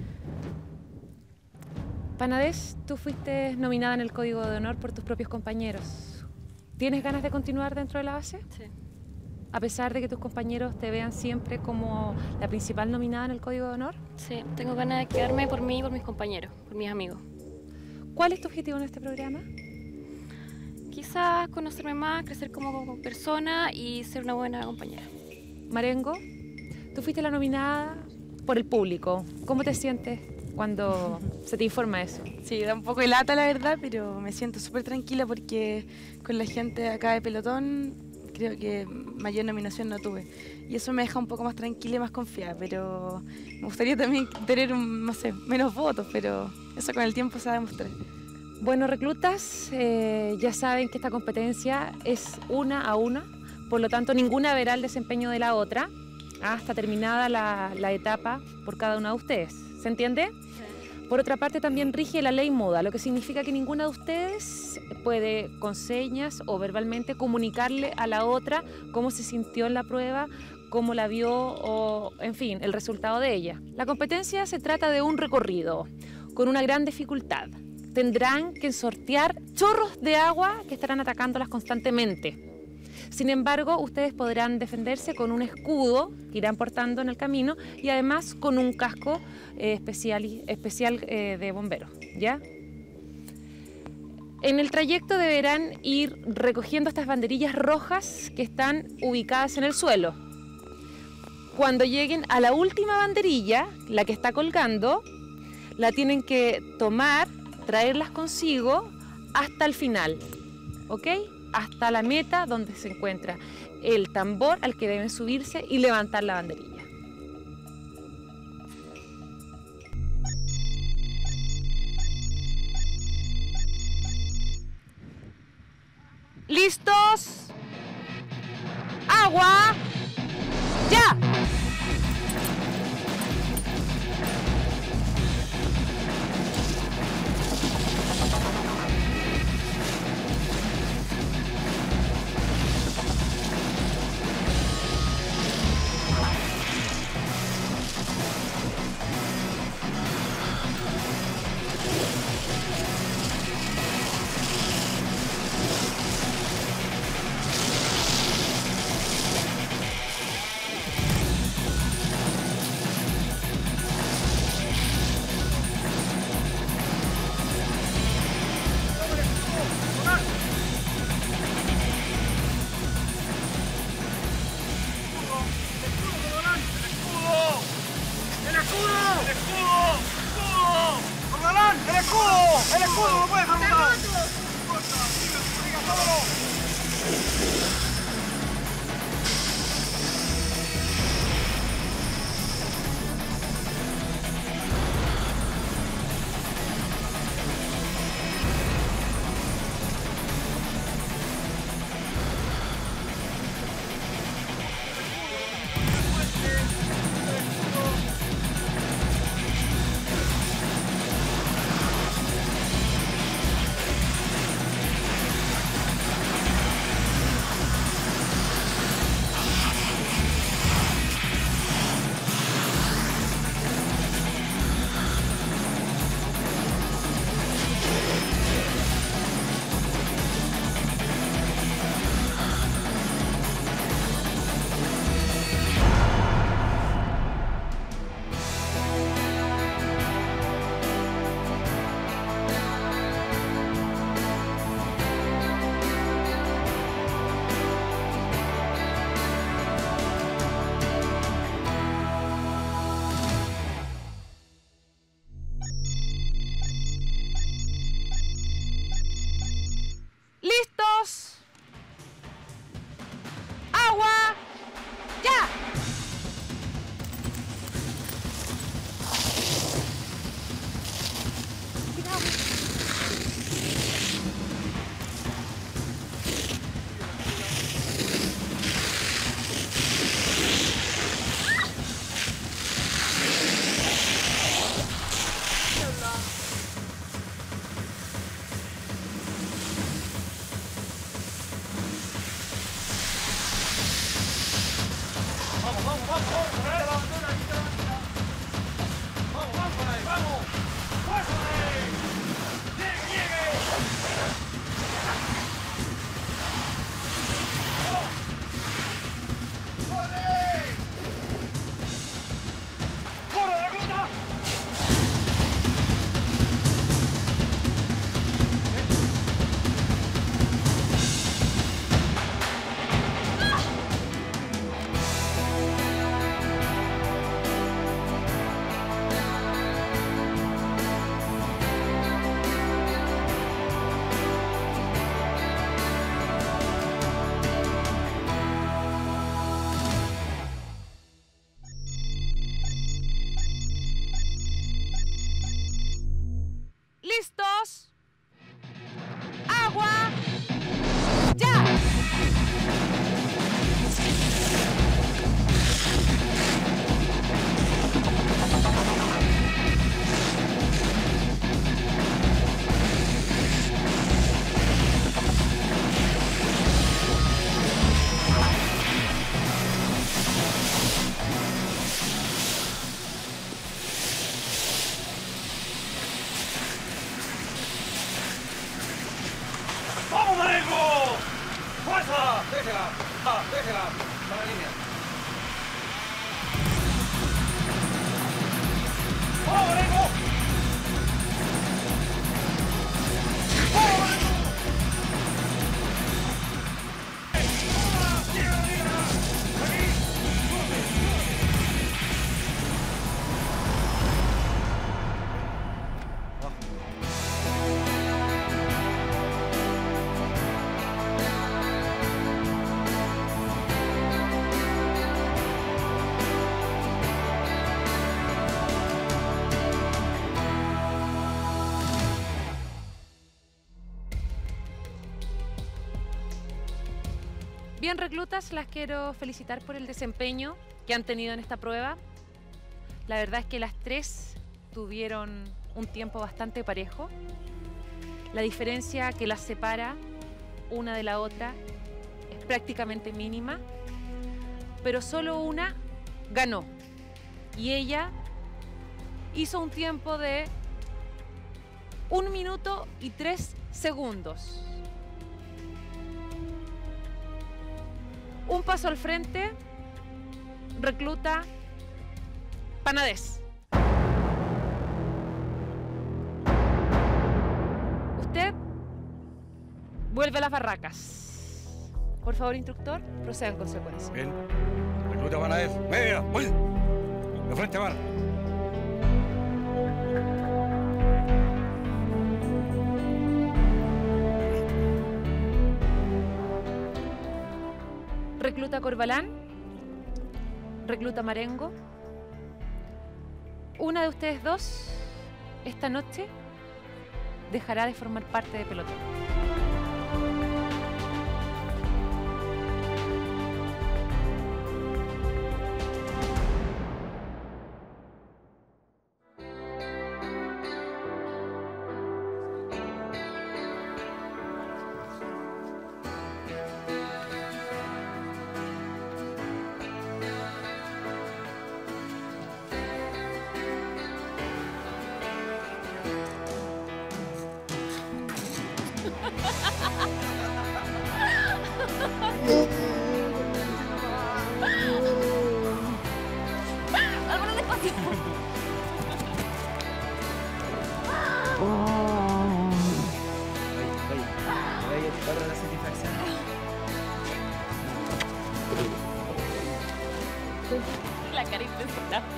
Panadés, tú fuiste nominada en el Código de Honor por tus propios compañeros. ¿Tienes ganas de continuar dentro de la base? Sí. A pesar de que tus compañeros te vean siempre como la principal nominada en el Código de Honor. Sí, tengo ganas de quedarme por mí y por mis compañeros, por mis amigos. ¿Cuál es tu objetivo en este programa? Quizás conocerme más, crecer como persona y ser una buena compañera. Marengo, tú fuiste la nominada por el público. ¿Cómo te sientes cuando se te informa eso? Sí, da un poco de lata la verdad, pero me siento súper tranquila porque con la gente de acá de pelotón creo que mayor nominación no tuve. Y eso me deja un poco más tranquila y más confiada, pero me gustaría también tener, no sé, menos votos, pero eso con el tiempo se va a demostrar. Bueno, reclutas, ya saben que esta competencia es 1 a 1, por lo tanto ninguna verá el desempeño de la otra hasta terminada la etapa por cada una de ustedes. ¿Se entiende? Por otra parte, también rige la ley muda, lo que significa que ninguna de ustedes puede con señas o verbalmente comunicarle a la otra cómo se sintió en la prueba, cómo la vio o, en fin, el resultado de ella. La competencia se trata de un recorrido con una gran dificultad. Tendrán que sortear chorros de agua que estarán atacándolas constantemente. Sin embargo, ustedes podrán defenderse con un escudo que irán portando en el camino y además con un casco especial de bomberos, ¿ya? En el trayecto deberán ir recogiendo estas banderillas rojas que están ubicadas en el suelo. Cuando lleguen a la última banderilla, la que está colgando, la tienen que tomar, traerlas consigo hasta el final, ¿ok? Hasta la meta donde se encuentra el tambor al que deben subirse y levantar la banderilla. ¿Listos? ¡Agua! ¡Ya! ¿Listos? ¡Agua! ¡Ya! ¿Listos? ¡Agua! ¡Ya! ¡Vamos, Marengo! ¡Fuerza! Déjela, déjela, para la línea. ¡Vamos, Marengo! ¡Vamos, Marengo! Bien, reclutas, las quiero felicitar por el desempeño que han tenido en esta prueba. La verdad es que las tres tuvieron un tiempo bastante parejo. La diferencia que las separa una de la otra es prácticamente mínima, pero solo una ganó. Y ella hizo un tiempo de 1 minuto y 3 segundos. Un paso al frente, recluta Panadés. Usted vuelve a las barracas. Por favor, instructor, proceda en consecuencia. Bien. Recluta Panadés. Media. Voy. De frente, mano. Recluta Corbalán, recluta Marengo, una de ustedes dos esta noche dejará de formar parte de pelotón. Álvaro, despacio. Para la satisfacción. La cara impresionante.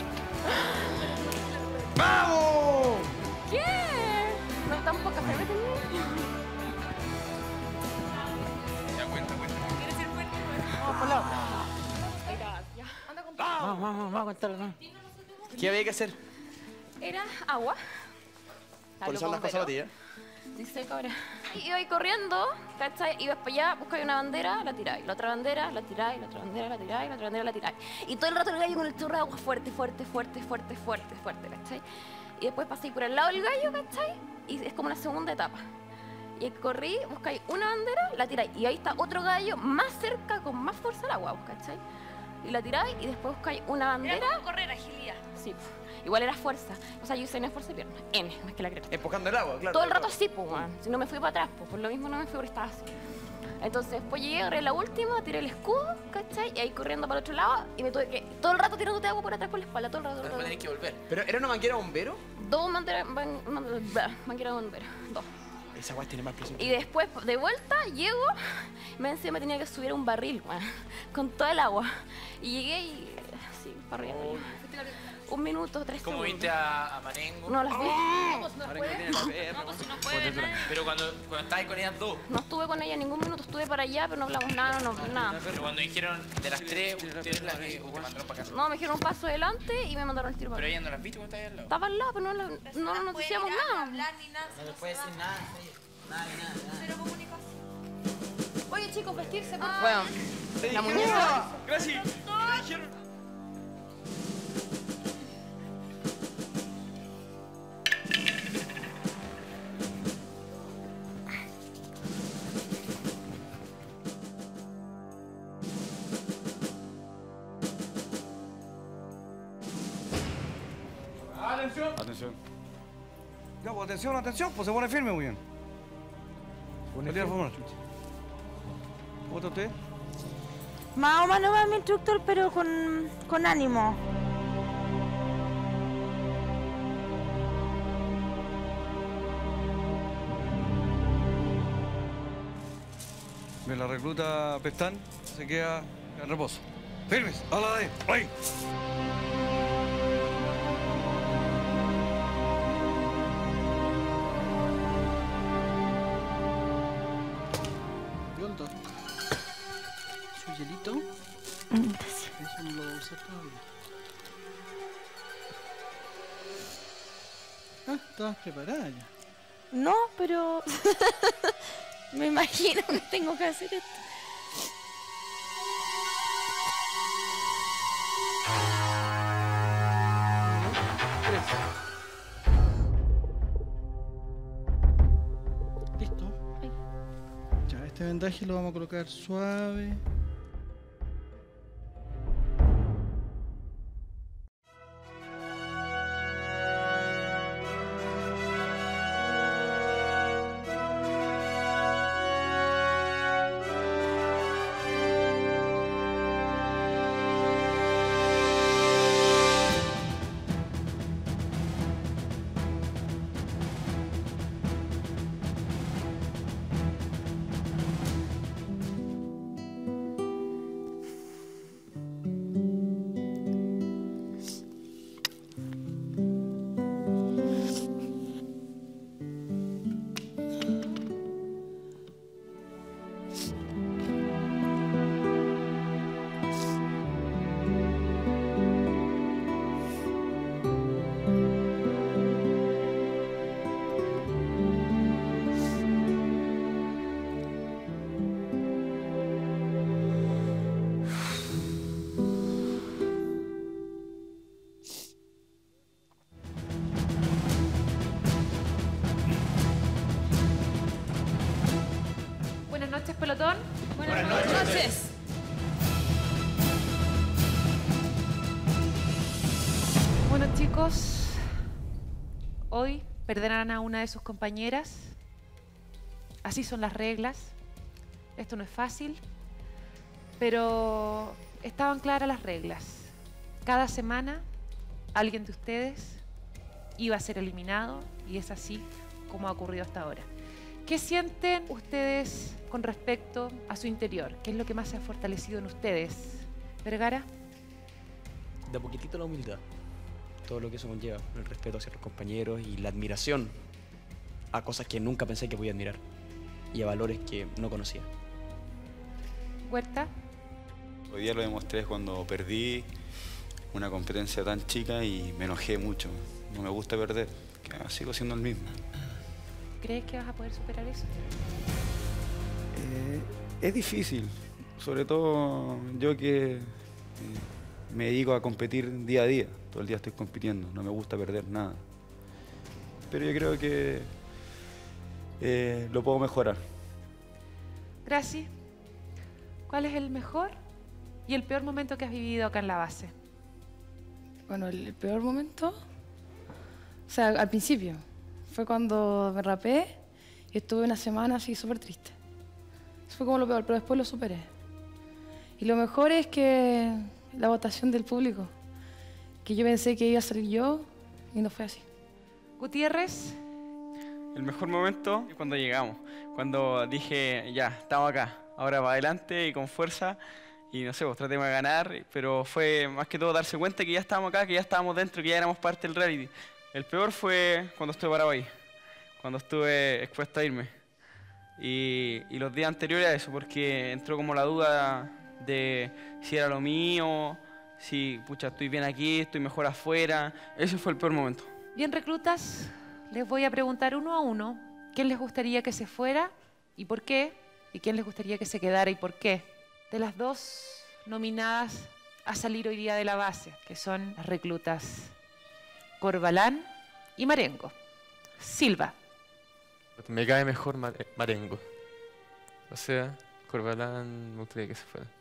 ¡Vamos! ¿Qué? No tan poca fe, Ya cuenta. ¿Quieres ir fuerte? Vamos por lado. Gracias. Anda con Vamos a contarlo, ¿no? ¿Qué había que hacer? Era agua. Por eso las cosas batías. Dice cabra. Y iba ahí corriendo, ¿cachai? Ibas para allá, buscáis una bandera, la tiráis. La otra bandera, la tiráis. La otra bandera, la tiráis. La otra bandera, la tiráis. Y todo el rato el gallo con el chorro de agua fuerte, ¿cachai? Y después pasáis por el lado del gallo, ¿cachai? Y es como una segunda etapa. Y corrí, buscáis una bandera, la tiráis. Y ahí está otro gallo más cerca, con más fuerza al agua, ¿cachai? Y la tiráis y después buscáis una bandera. Era como correr, agilidad. Sí, igual era fuerza. O sea, yo usé N fuerza y pierna. N, más que la creta. Empujando el agua, claro. Todo el rato así, pues, weón. Si no me fui para atrás, pues, por lo mismo no me fui porque estaba así. Entonces, después llegué, agarré la última, tiré el escudo, ¿cachai? Y ahí corriendo para el otro lado y me tuve que... Todo el rato tirándote agua por atrás por la espalda, todo el rato. Después tenés que volver. ¿Pero era una manguera bombero? Dos mangueras bomberos, dos. Esa guay tiene más presión. Y después, de vuelta, llego, me encima me tenía que subir a un barril, weón, con todo el agua. Y llegué y... así, para arriba. 1 minuto, 3 ¿Cómo segundos. viste a Marengo? No las vi. No, pues no puede. Pero cuando estabas con ellas dos. No estuve con ella ningún minuto, estuve para allá, pero no hablamos nada, nada. Pero cuando dijeron de las tres, ustedes las te mandaron para casa. No, me dijeron un paso adelante y me mandaron el tiro para Pero acá. ella no las viste cuando estabas al lado. Estaba al lado, pero no nos decíamos nada. No le puede decir nada. Nada. Cero comunicación. Oye, chicos, vestirse, por favor. Bueno, la muñeca. Gracias. ¿Qué dijeron? Atención. Atención. Ya, pues atención, pues se pone firme muy bien. ¿Cómo está usted? Más o menos va mi instructor, pero con ánimo. Bien, la recluta Pestán se queda en reposo. Firmes, a la de ahí. ¿Qué onda? ¿Su hielito? Gracias. Eso no lo voy a usar todavía. Ah, estabas preparada ya. No, pero me imagino que tengo que hacer esto. Este vendaje lo vamos a colocar suave. Buenas noches, pelotón. Buenas noches. Bueno, chicos, hoy perderán a una de sus compañeras. Así son las reglas. Esto no es fácil, pero estaban claras las reglas. Cada semana alguien de ustedes iba a ser eliminado y es así como ha ocurrido hasta ahora. ¿Qué sienten ustedes con respecto a su interior? ¿Qué es lo que más se ha fortalecido en ustedes? ¿Vergara? De a poquitito la humildad. Todo lo que eso conlleva. El respeto hacia los compañeros y la admiración a cosas que nunca pensé que podía admirar. Y a valores que no conocía. ¿Huerta? Hoy día lo demostré cuando perdí una competencia tan chica y me enojé mucho. No me gusta perder, que sigo siendo el mismo. ¿Crees que vas a poder superar eso? Es difícil, sobre todo yo que me dedico a competir día a día. Todo el día estoy compitiendo, no me gusta perder nada. Pero yo creo que lo puedo mejorar. Gracias. ¿Cuál es el mejor y el peor momento que has vivido acá en la base? Bueno, el peor momento, o sea, al principio, fue cuando me rapé y estuve una semana así súper triste. Eso fue como lo peor, pero después lo superé. Y lo mejor es que la votación del público, que yo pensé que iba a ser yo y no fue así. Gutiérrez. El mejor momento es cuando llegamos, cuando dije, ya, estamos acá, ahora para adelante y con fuerza. Y no sé, pues tratemos de ganar, pero fue más que todo darse cuenta que ya estábamos acá, que ya estábamos dentro, que ya éramos parte del reality. El peor fue cuando estuve parado ahí, cuando estuve expuesto a irme. Y los días anteriores a eso, porque entró como la duda de si era lo mío, si, pucha, estoy bien aquí, estoy mejor afuera. Ese fue el peor momento. Bien, reclutas, les voy a preguntar uno a uno quién les gustaría que se fuera y por qué, y quién les gustaría que se quedara y por qué. De las dos nominadas a salir hoy día de la base, que son las reclutas Corbalán y Marengo. Silva. Me cae mejor Marengo. O sea, Corbalán me gustaría que se fuera.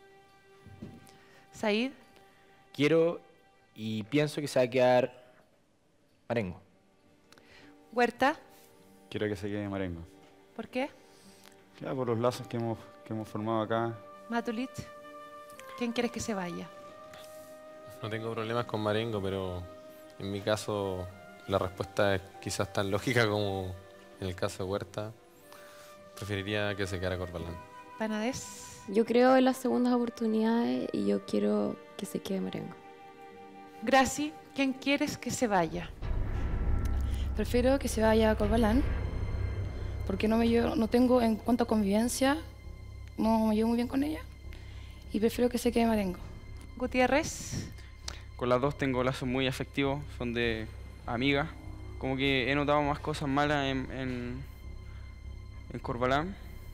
Said. Quiero y pienso que se va a quedar Marengo. Huerta. Quiero que se quede Marengo. ¿Por qué? Claro, por los lazos que hemos formado acá. Matulit. ¿Quién quieres que se vaya? No tengo problemas con Marengo, pero en mi caso la respuesta es quizás tan lógica como en el caso de Huerta. Preferiría que se quedara Corbalán. Panadés. Yo creo en las segundas oportunidades y yo quiero que se quede Marengo. Graci, ¿quién quieres que se vaya? Prefiero que se vaya a Corbalán, porque no tengo en cuanto a convivencia, no me llevo muy bien con ella, y prefiero que se quede Marengo. Gutiérrez. Con las dos tengo lazos muy afectivos, son de amigas. Como que he notado más cosas malas en Corbalán,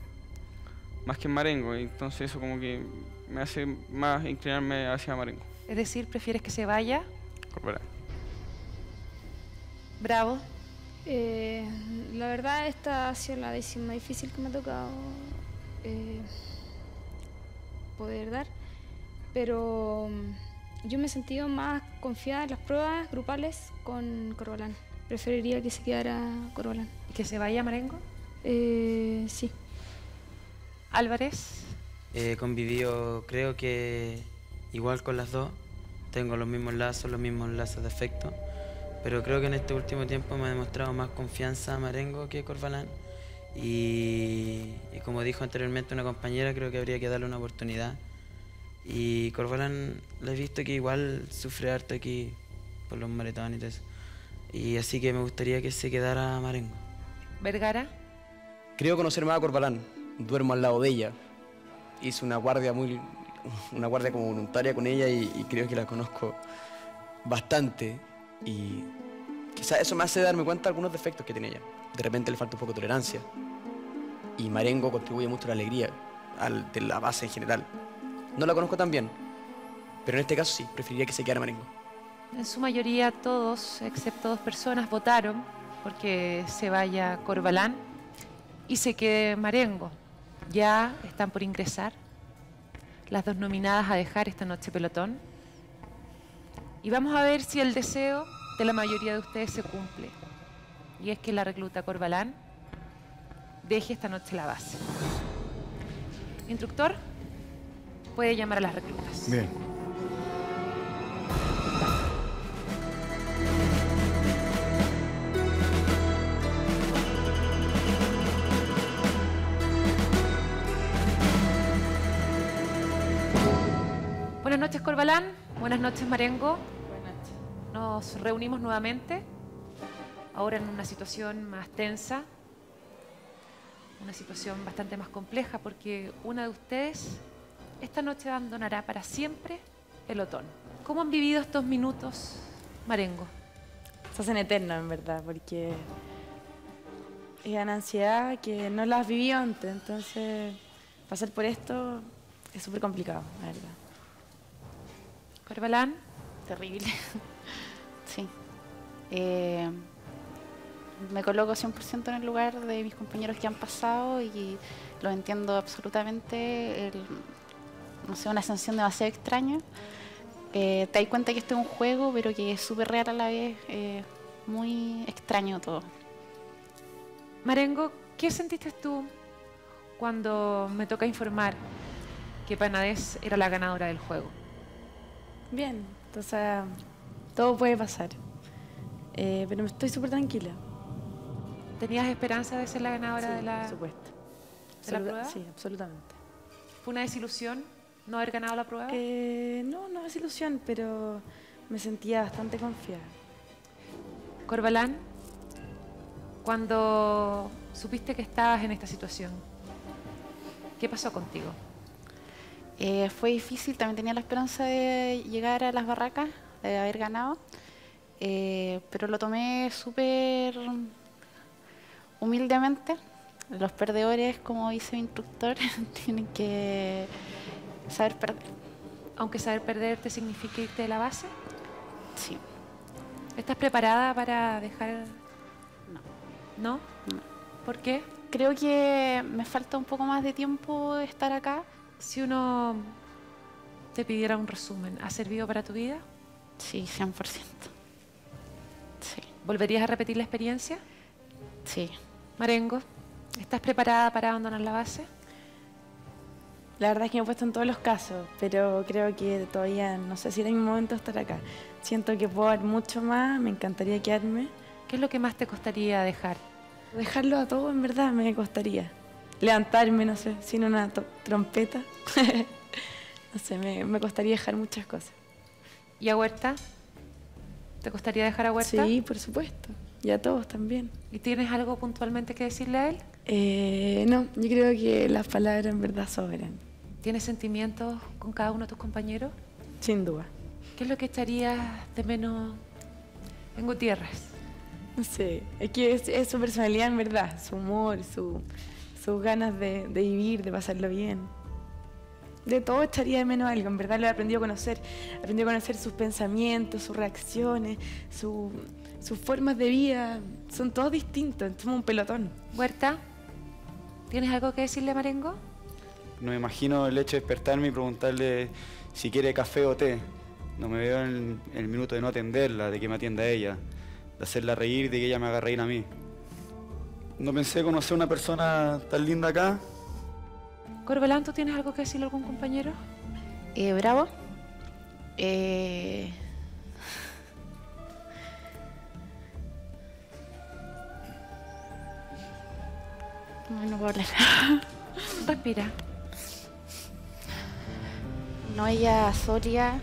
más que en Marengo, entonces eso como que me hace más inclinarme hacia Marengo. Es decir, ¿prefieres que se vaya? Corbalán. Bravo. La verdad, esta ha sido la décima difícil que me ha tocado poder dar, pero yo me he sentido más confiada en las pruebas grupales con Corbalán. Preferiría que se quedara Corbalán. ¿Y que se vaya Marengo? Sí. Álvarez. Convivido, creo que igual con las dos. Tengo los mismos lazos de afecto. Pero creo que en este último tiempo me ha demostrado más confianza Marengo que Corbalán. Y como dijo anteriormente una compañera, creo que habría que darle una oportunidad. Y Corbalán lo he visto que igual sufre harto aquí por los maratones y todo eso. Y así que me gustaría que se quedara Marengo. Vergara. Creo conocer más a Corbalán. Duermo al lado de ella. Hice una guardia como voluntaria con ella y creo que la conozco bastante. Y quizás eso me hace darme cuenta de algunos defectos que tiene ella. De repente le falta un poco de tolerancia. Y Marengo contribuye mucho a la alegría de la base en general. No la conozco tan bien, pero en este caso sí, preferiría que se quedara Marengo. En su mayoría todos, excepto 2 personas, votaron porque se vaya Corbalán y se quede Marengo. Ya están por ingresar las 2 nominadas a dejar esta noche pelotón. Y vamos a ver si el deseo de la mayoría de ustedes se cumple. Y es que la recluta Corbalán deje esta noche la base. Instructor, puede llamar a las reclutas. Bien. Buenas noches, Corbalán. Buenas noches, Marengo. Buenas noches. Nos reunimos nuevamente, ahora en una situación más tensa, una situación bastante más compleja, porque una de ustedes esta noche abandonará para siempre pelotón. ¿Cómo han vivido estos minutos, Marengo? Se hacen eternos, en verdad, porque es una ansiedad que no la has vivido antes, entonces pasar por esto es súper complicado, la verdad. Corbalán. Terrible. Sí. Me coloco 100% en el lugar de mis compañeros que han pasado y los entiendo absolutamente. No sé, una sensación demasiado extraña. Te das cuenta que esto es un juego, pero que es súper real a la vez. Muy extraño todo. Marengo, ¿qué sentiste tú cuando me toca informar que Panadés era la ganadora del juego? Bien, entonces todo puede pasar. Pero estoy súper tranquila. ¿Tenías esperanza de ser la ganadora de la, por supuesto. de la prueba? Sí, absolutamente. ¿Fue una desilusión no haber ganado la prueba? No es ilusión, pero me sentía bastante confiada. Corbalán, cuando supiste que estabas en esta situación, ¿qué pasó contigo? Fue difícil, también tenía la esperanza de llegar a las barracas, de haber ganado, pero lo tomé súper humildemente. Los perdedores, como dice mi instructor, tienen que saber perder. ¿Aunque saber perder te significa irte de la base? Sí. ¿Estás preparada para dejar...? No. ¿No? No. ¿Por qué? Creo que me falta un poco más de tiempo de estar acá. Si uno te pidiera un resumen, ¿ha servido para tu vida? Sí, 100%. Sí. ¿Volverías a repetir la experiencia? Sí. Marengo, ¿estás preparada para abandonar la base? La verdad es que me he puesto en todos los casos, pero creo que todavía no sé si era mi momento de estar acá. Siento que puedo dar mucho más, me encantaría quedarme. ¿Qué es lo que más te costaría dejar? Dejarlo a todo, en verdad, me costaría. Levantarme, no sé, sin una trompeta. No sé, me costaría dejar muchas cosas. ¿Y a Huerta? ¿Te costaría dejar a Huerta? Sí, por supuesto. Y a todos también. ¿Y tienes algo puntualmente que decirle a él? No, yo creo que las palabras en verdad sobran. ¿Tienes sentimientos con cada uno de tus compañeros? Sin duda. ¿Qué es lo que echarías de menos en Gutiérrez? No sé, es que es su personalidad en verdad, su humor, sus ganas de vivir, de pasarlo bien. De todo echaría de menos algo, en verdad lo he aprendido a conocer. Aprendí a conocer sus pensamientos, sus reacciones, sus formas de vida. Son todos distintos, somos un pelotón. Huerta, ¿tienes algo que decirle a Marengo? No me imagino el hecho de despertarme y preguntarle si quiere café o té. No me veo en el minuto de no atenderla, de que me atienda a ella, de hacerla reír, de que ella me haga reír a mí. No pensé conocer a una persona tan linda acá. Corbalán, ¿tú tienes algo que decirle a algún compañero? Bravo. No puedo hablar. Respira. No, ella Soria,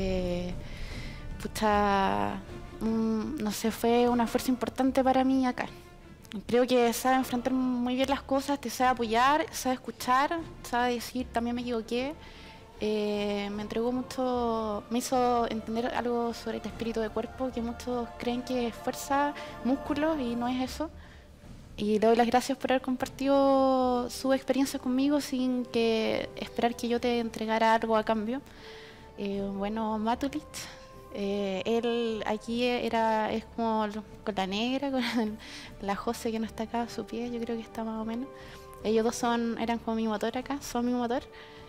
no sé, fue una fuerza importante para mí acá. Creo que sabe enfrentar muy bien las cosas, te sabe apoyar, sabe escuchar, sabe decir también me equivoqué. Me entregó mucho, me hizo entender algo sobre el espíritu de cuerpo, que muchos creen que es fuerza, músculos, y no es eso. Y le doy las gracias por haber compartido su experiencia conmigo sin que esperar que yo te entregara algo a cambio. Bueno, Matulit, él aquí es como con la negra, con la José que no está acá a su pie, yo creo que está más o menos. Ellos dos eran como mi motor acá, son mi motor.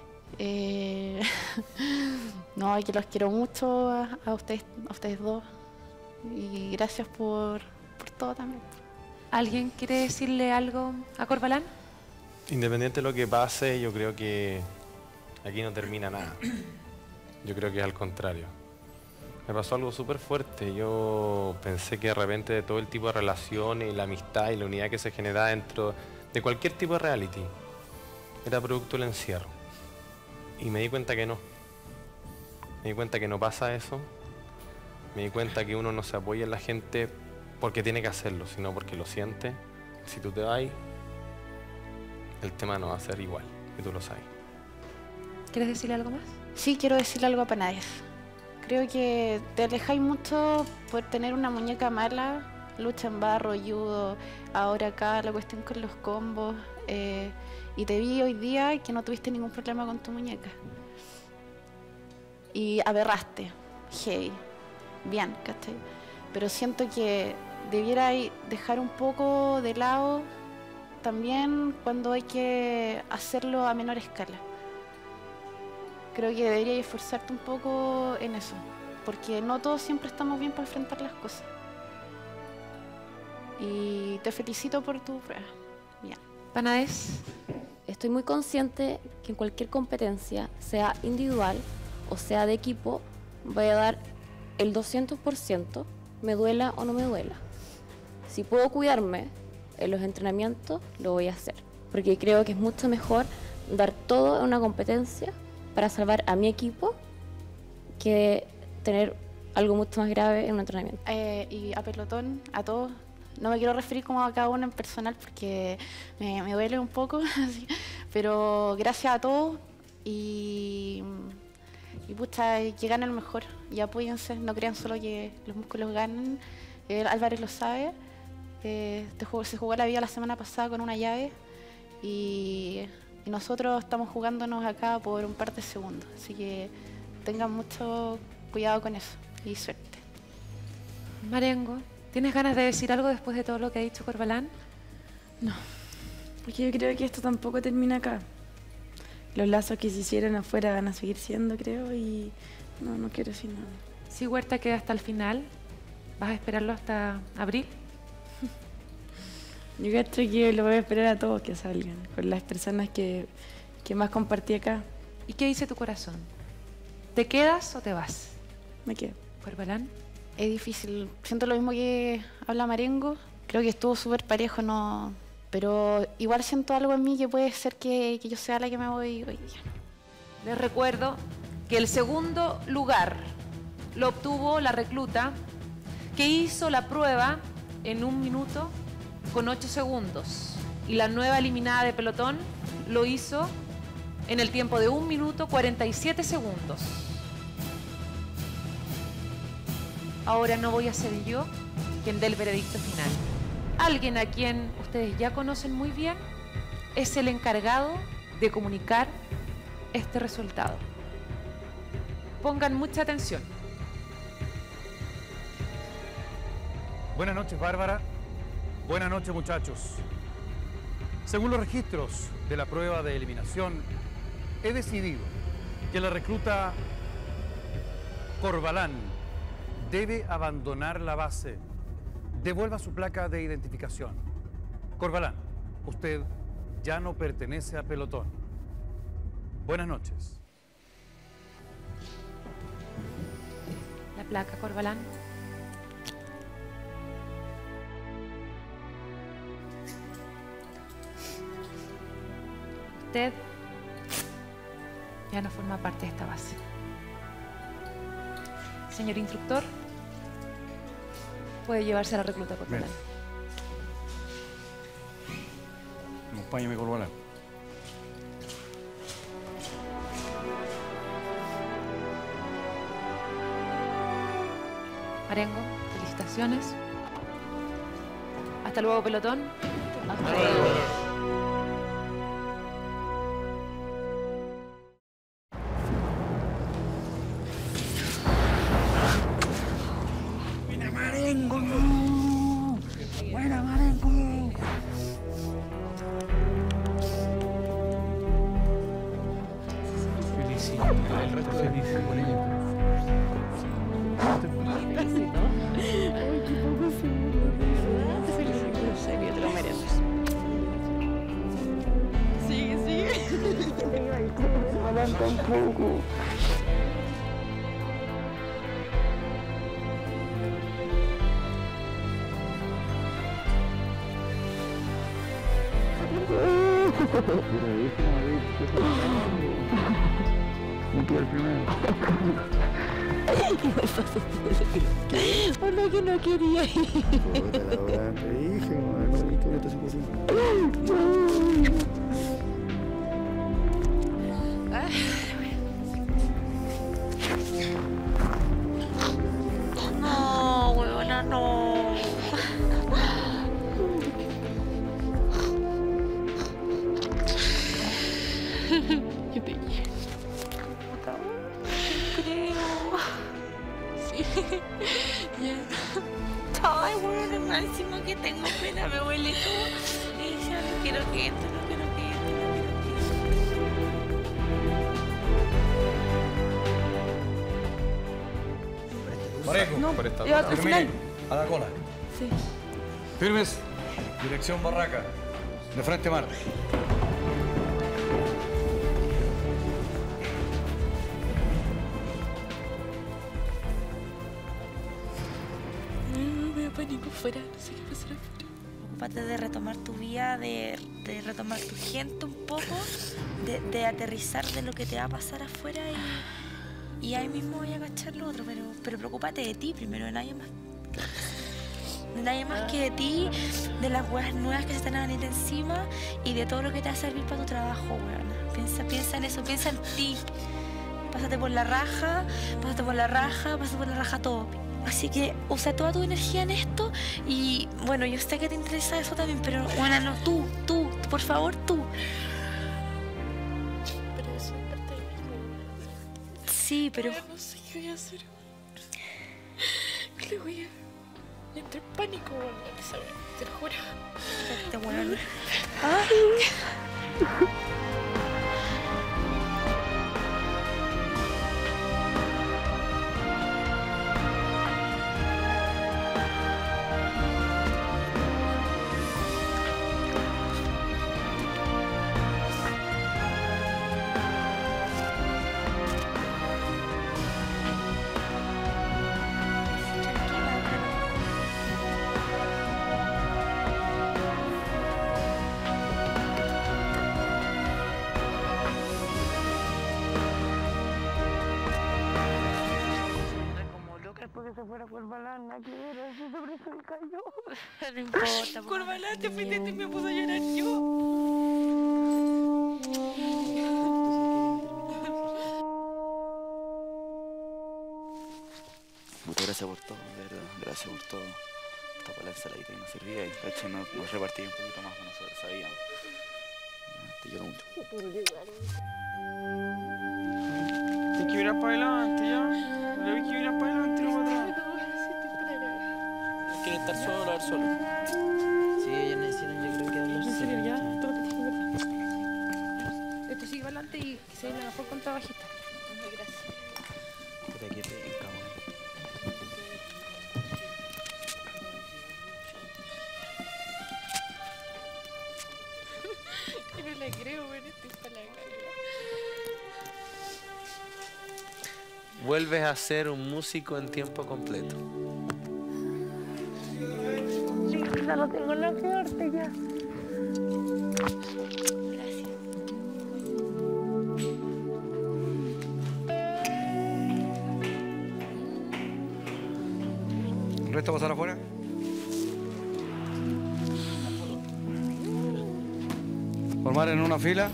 No, que los quiero mucho a ustedes dos. Y gracias por todo también. ¿Alguien quiere decirle algo a Corbalán? Independiente de lo que pase, yo creo que aquí no termina nada. Yo creo que es al contrario. Me pasó algo súper fuerte. Yo pensé que de repente de todo el tipo de relaciones, la amistad y la unidad que se generaba dentro de cualquier tipo de reality, era producto del encierro. Y me di cuenta que no. Me di cuenta que no pasa eso. Me di cuenta que uno no se apoya en la gente porque tiene que hacerlo, sino porque lo siente. Si tú te vas, el tema no va a ser igual, y tú lo sabes. ¿Quieres decirle algo más? Sí, quiero decirle algo a Panades. Creo que te alejáis mucho por tener una muñeca mala, lucha en barro, judo, ahora acá la cuestión con los combos. Y te vi hoy día que no tuviste ningún problema con tu muñeca. Y aberraste, hey, bien, ¿cachai? Pero siento que debierais dejar un poco de lado también cuando hay que hacerlo a menor escala. Creo que deberíais esforzarte un poco en eso, porque no todos siempre estamos bien para enfrentar las cosas. Y te felicito por tu prueba. Bien. Panades. Estoy muy consciente que en cualquier competencia, sea individual o sea de equipo, voy a dar el 200%, me duela o no me duela. Si puedo cuidarme en los entrenamientos, lo voy a hacer. Porque creo que es mucho mejor dar todo en una competencia para salvar a mi equipo que tener algo mucho más grave en un entrenamiento. Y a pelotón, a todos, no me quiero referir como a cada uno en personal porque me duele un poco, pero gracias a todos y pucha, que gane el mejor y apóyense, no crean solo que los músculos ganan. Álvarez lo sabe, se jugó la vida la semana pasada con una llave y nosotros estamos jugándonos acá por un par de segundos, así que tengan mucho cuidado con eso y suerte. Marengo, ¿tienes ganas de decir algo después de todo lo que ha dicho Corbalán? No, porque yo creo que esto tampoco termina acá. Los lazos que se hicieron afuera van a seguir siendo, creo, y no quiero decir nada. Si Huerta queda hasta el final, ¿vas a esperarlo hasta abril? Yo creo que lo voy a esperar a todos que salgan, con las personas que más compartí acá. ¿Y qué dice tu corazón? ¿Te quedas o te vas? Me quedo. ¿Corbalán? Es difícil, siento lo mismo que habla Marengo, creo que estuvo súper parejo, no, pero igual siento algo en mí que puede ser que yo sea la que me voy hoy día. Les recuerdo que el segundo lugar lo obtuvo la recluta que hizo la prueba en 1 minuto con 8 segundos y la nueva eliminada de pelotón lo hizo en el tiempo de 1 minuto 47 segundos. Ahora no voy a ser yo quien dé el veredicto final. Alguien a quien ustedes ya conocen muy bien es el encargado de comunicar este resultado. Pongan mucha atención. Buenas noches, Bárbara. Buenas noches, muchachos. Según los registros de la prueba de eliminación, he decidido que la recluta Corbalán debe abandonar la base. Devuelva su placa de identificación. Corbalán, usted ya no pertenece a pelotón. Buenas noches. La placa, Corbalán. Usted ya no forma parte de esta base. Señor instructor, puede llevarse a la recluta Corbalán. Acompáñame, Corbalán. Marengo, felicitaciones. Hasta luego, pelotón. Hasta luego. ¡Buena Marengo! ¡Buena Marengo! El resto se dice por ella. Te lo mereces. Sigue. Tampoco. Por lo que no quería ir. No, huevona, no. Yo te quiero. Creo. Sí. Ya. Ay, bueno, es máximo que tengo pena, me huele todo. Y ya no quiero que entre, no quiero que entre, no quiero que Marengo, No, por esta ya, al final. a la cola. Sí. Firmes. Dirección Barraca. De frente mar. Me da pánico fuera, no sé qué pasará afuera. Ocúpate de retomar tu vida, de retomar tu gente un poco, de aterrizar de lo que te va a pasar afuera y ahí mismo voy a cachar lo otro, pero preocúpate de ti primero, de nadie más. De nadie más que de ti, de las weas nuevas que se están a venir encima y de todo lo que te va a servir para tu trabajo, weona. Piensa en eso, piensa en ti. Pásate por la raja, pásate por la raja todo. Así que usa toda tu energía en esto y bueno, yo sé que te interesa eso también, pero bueno, no, tú, por favor, tú. Pero eso es parte de mí. Sí, pero... No sé qué voy a hacer. ¿Qué le voy a...? Entré en pánico, Elizabeth, te lo juro. Este weón. Ay. Porque se fuera Corbalán, nada que ver, así sobre eso me cayó. No importa. Corbalán, te fuiste y me puse a llorar yo. Muchas gracias por todo, de verdad. Gracias por todo. Hasta para la ensaladita que nos servía y de hecho nos repartía un poquito más con nosotros, sabíamos. Te quiero mucho. Hay que mirar para adelante, ya. Hay que mirar para adelante, no para atrás. Quiere estar solo, hablar solo. Sí, ellos necesitan, yo creo que hablar ¿En serio ya? ¿Todo lo que para adelante y que seas la mejor contrabajista. Gracias. Puta que penca, weón. Yo no la creo, weón, estoy para la cara. Vuelves a ser un músico en tiempo completo. Ya no tengo nada que darte ya. Gracias. ¿El resto pasar afuera? Formar en una fila.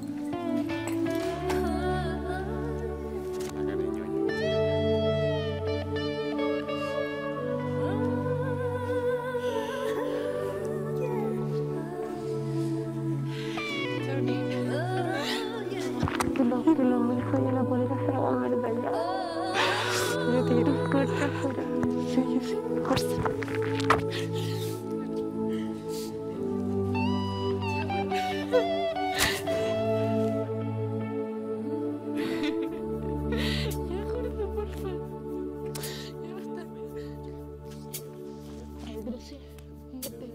Que los mil sueños no poder hacer algo en verdad ya. Pero te quiero fuerte afuera. Sí, sí, fuerza. Ya, Jorge, por favor. Ya basta. Ay, gracias. Fíjate.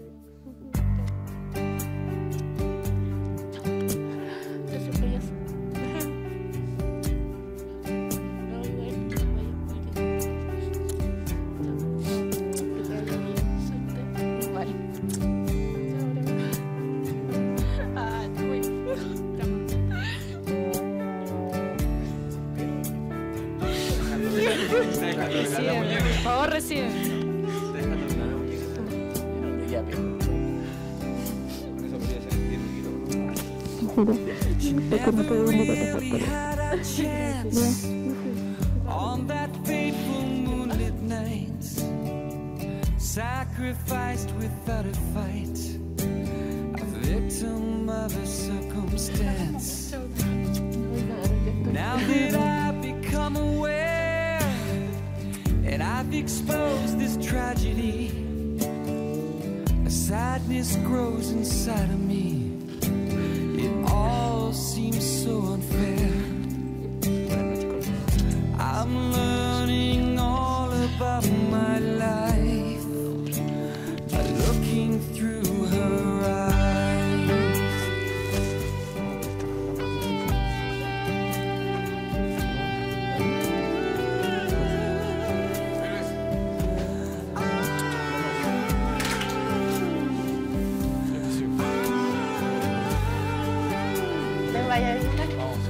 Gracias, payaso. No, igual. Ah, recibe, por favor, recibe. On that fateful moonlit night, sacrificed without a fight, a victim of a circumstance. Now that I've become aware and I've exposed this tragedy, a sadness grows inside of me. It all seems so unfair. I'm learning all about my life by looking through her eyes. ¿Les vaya a visitar?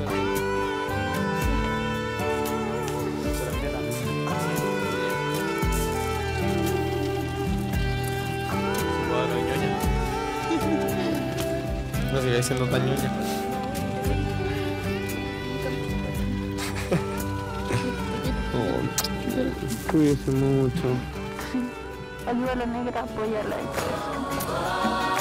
No sigáis siendo tan ñoña. Cuídese mucho. Ayuda a la negra a apoyarla.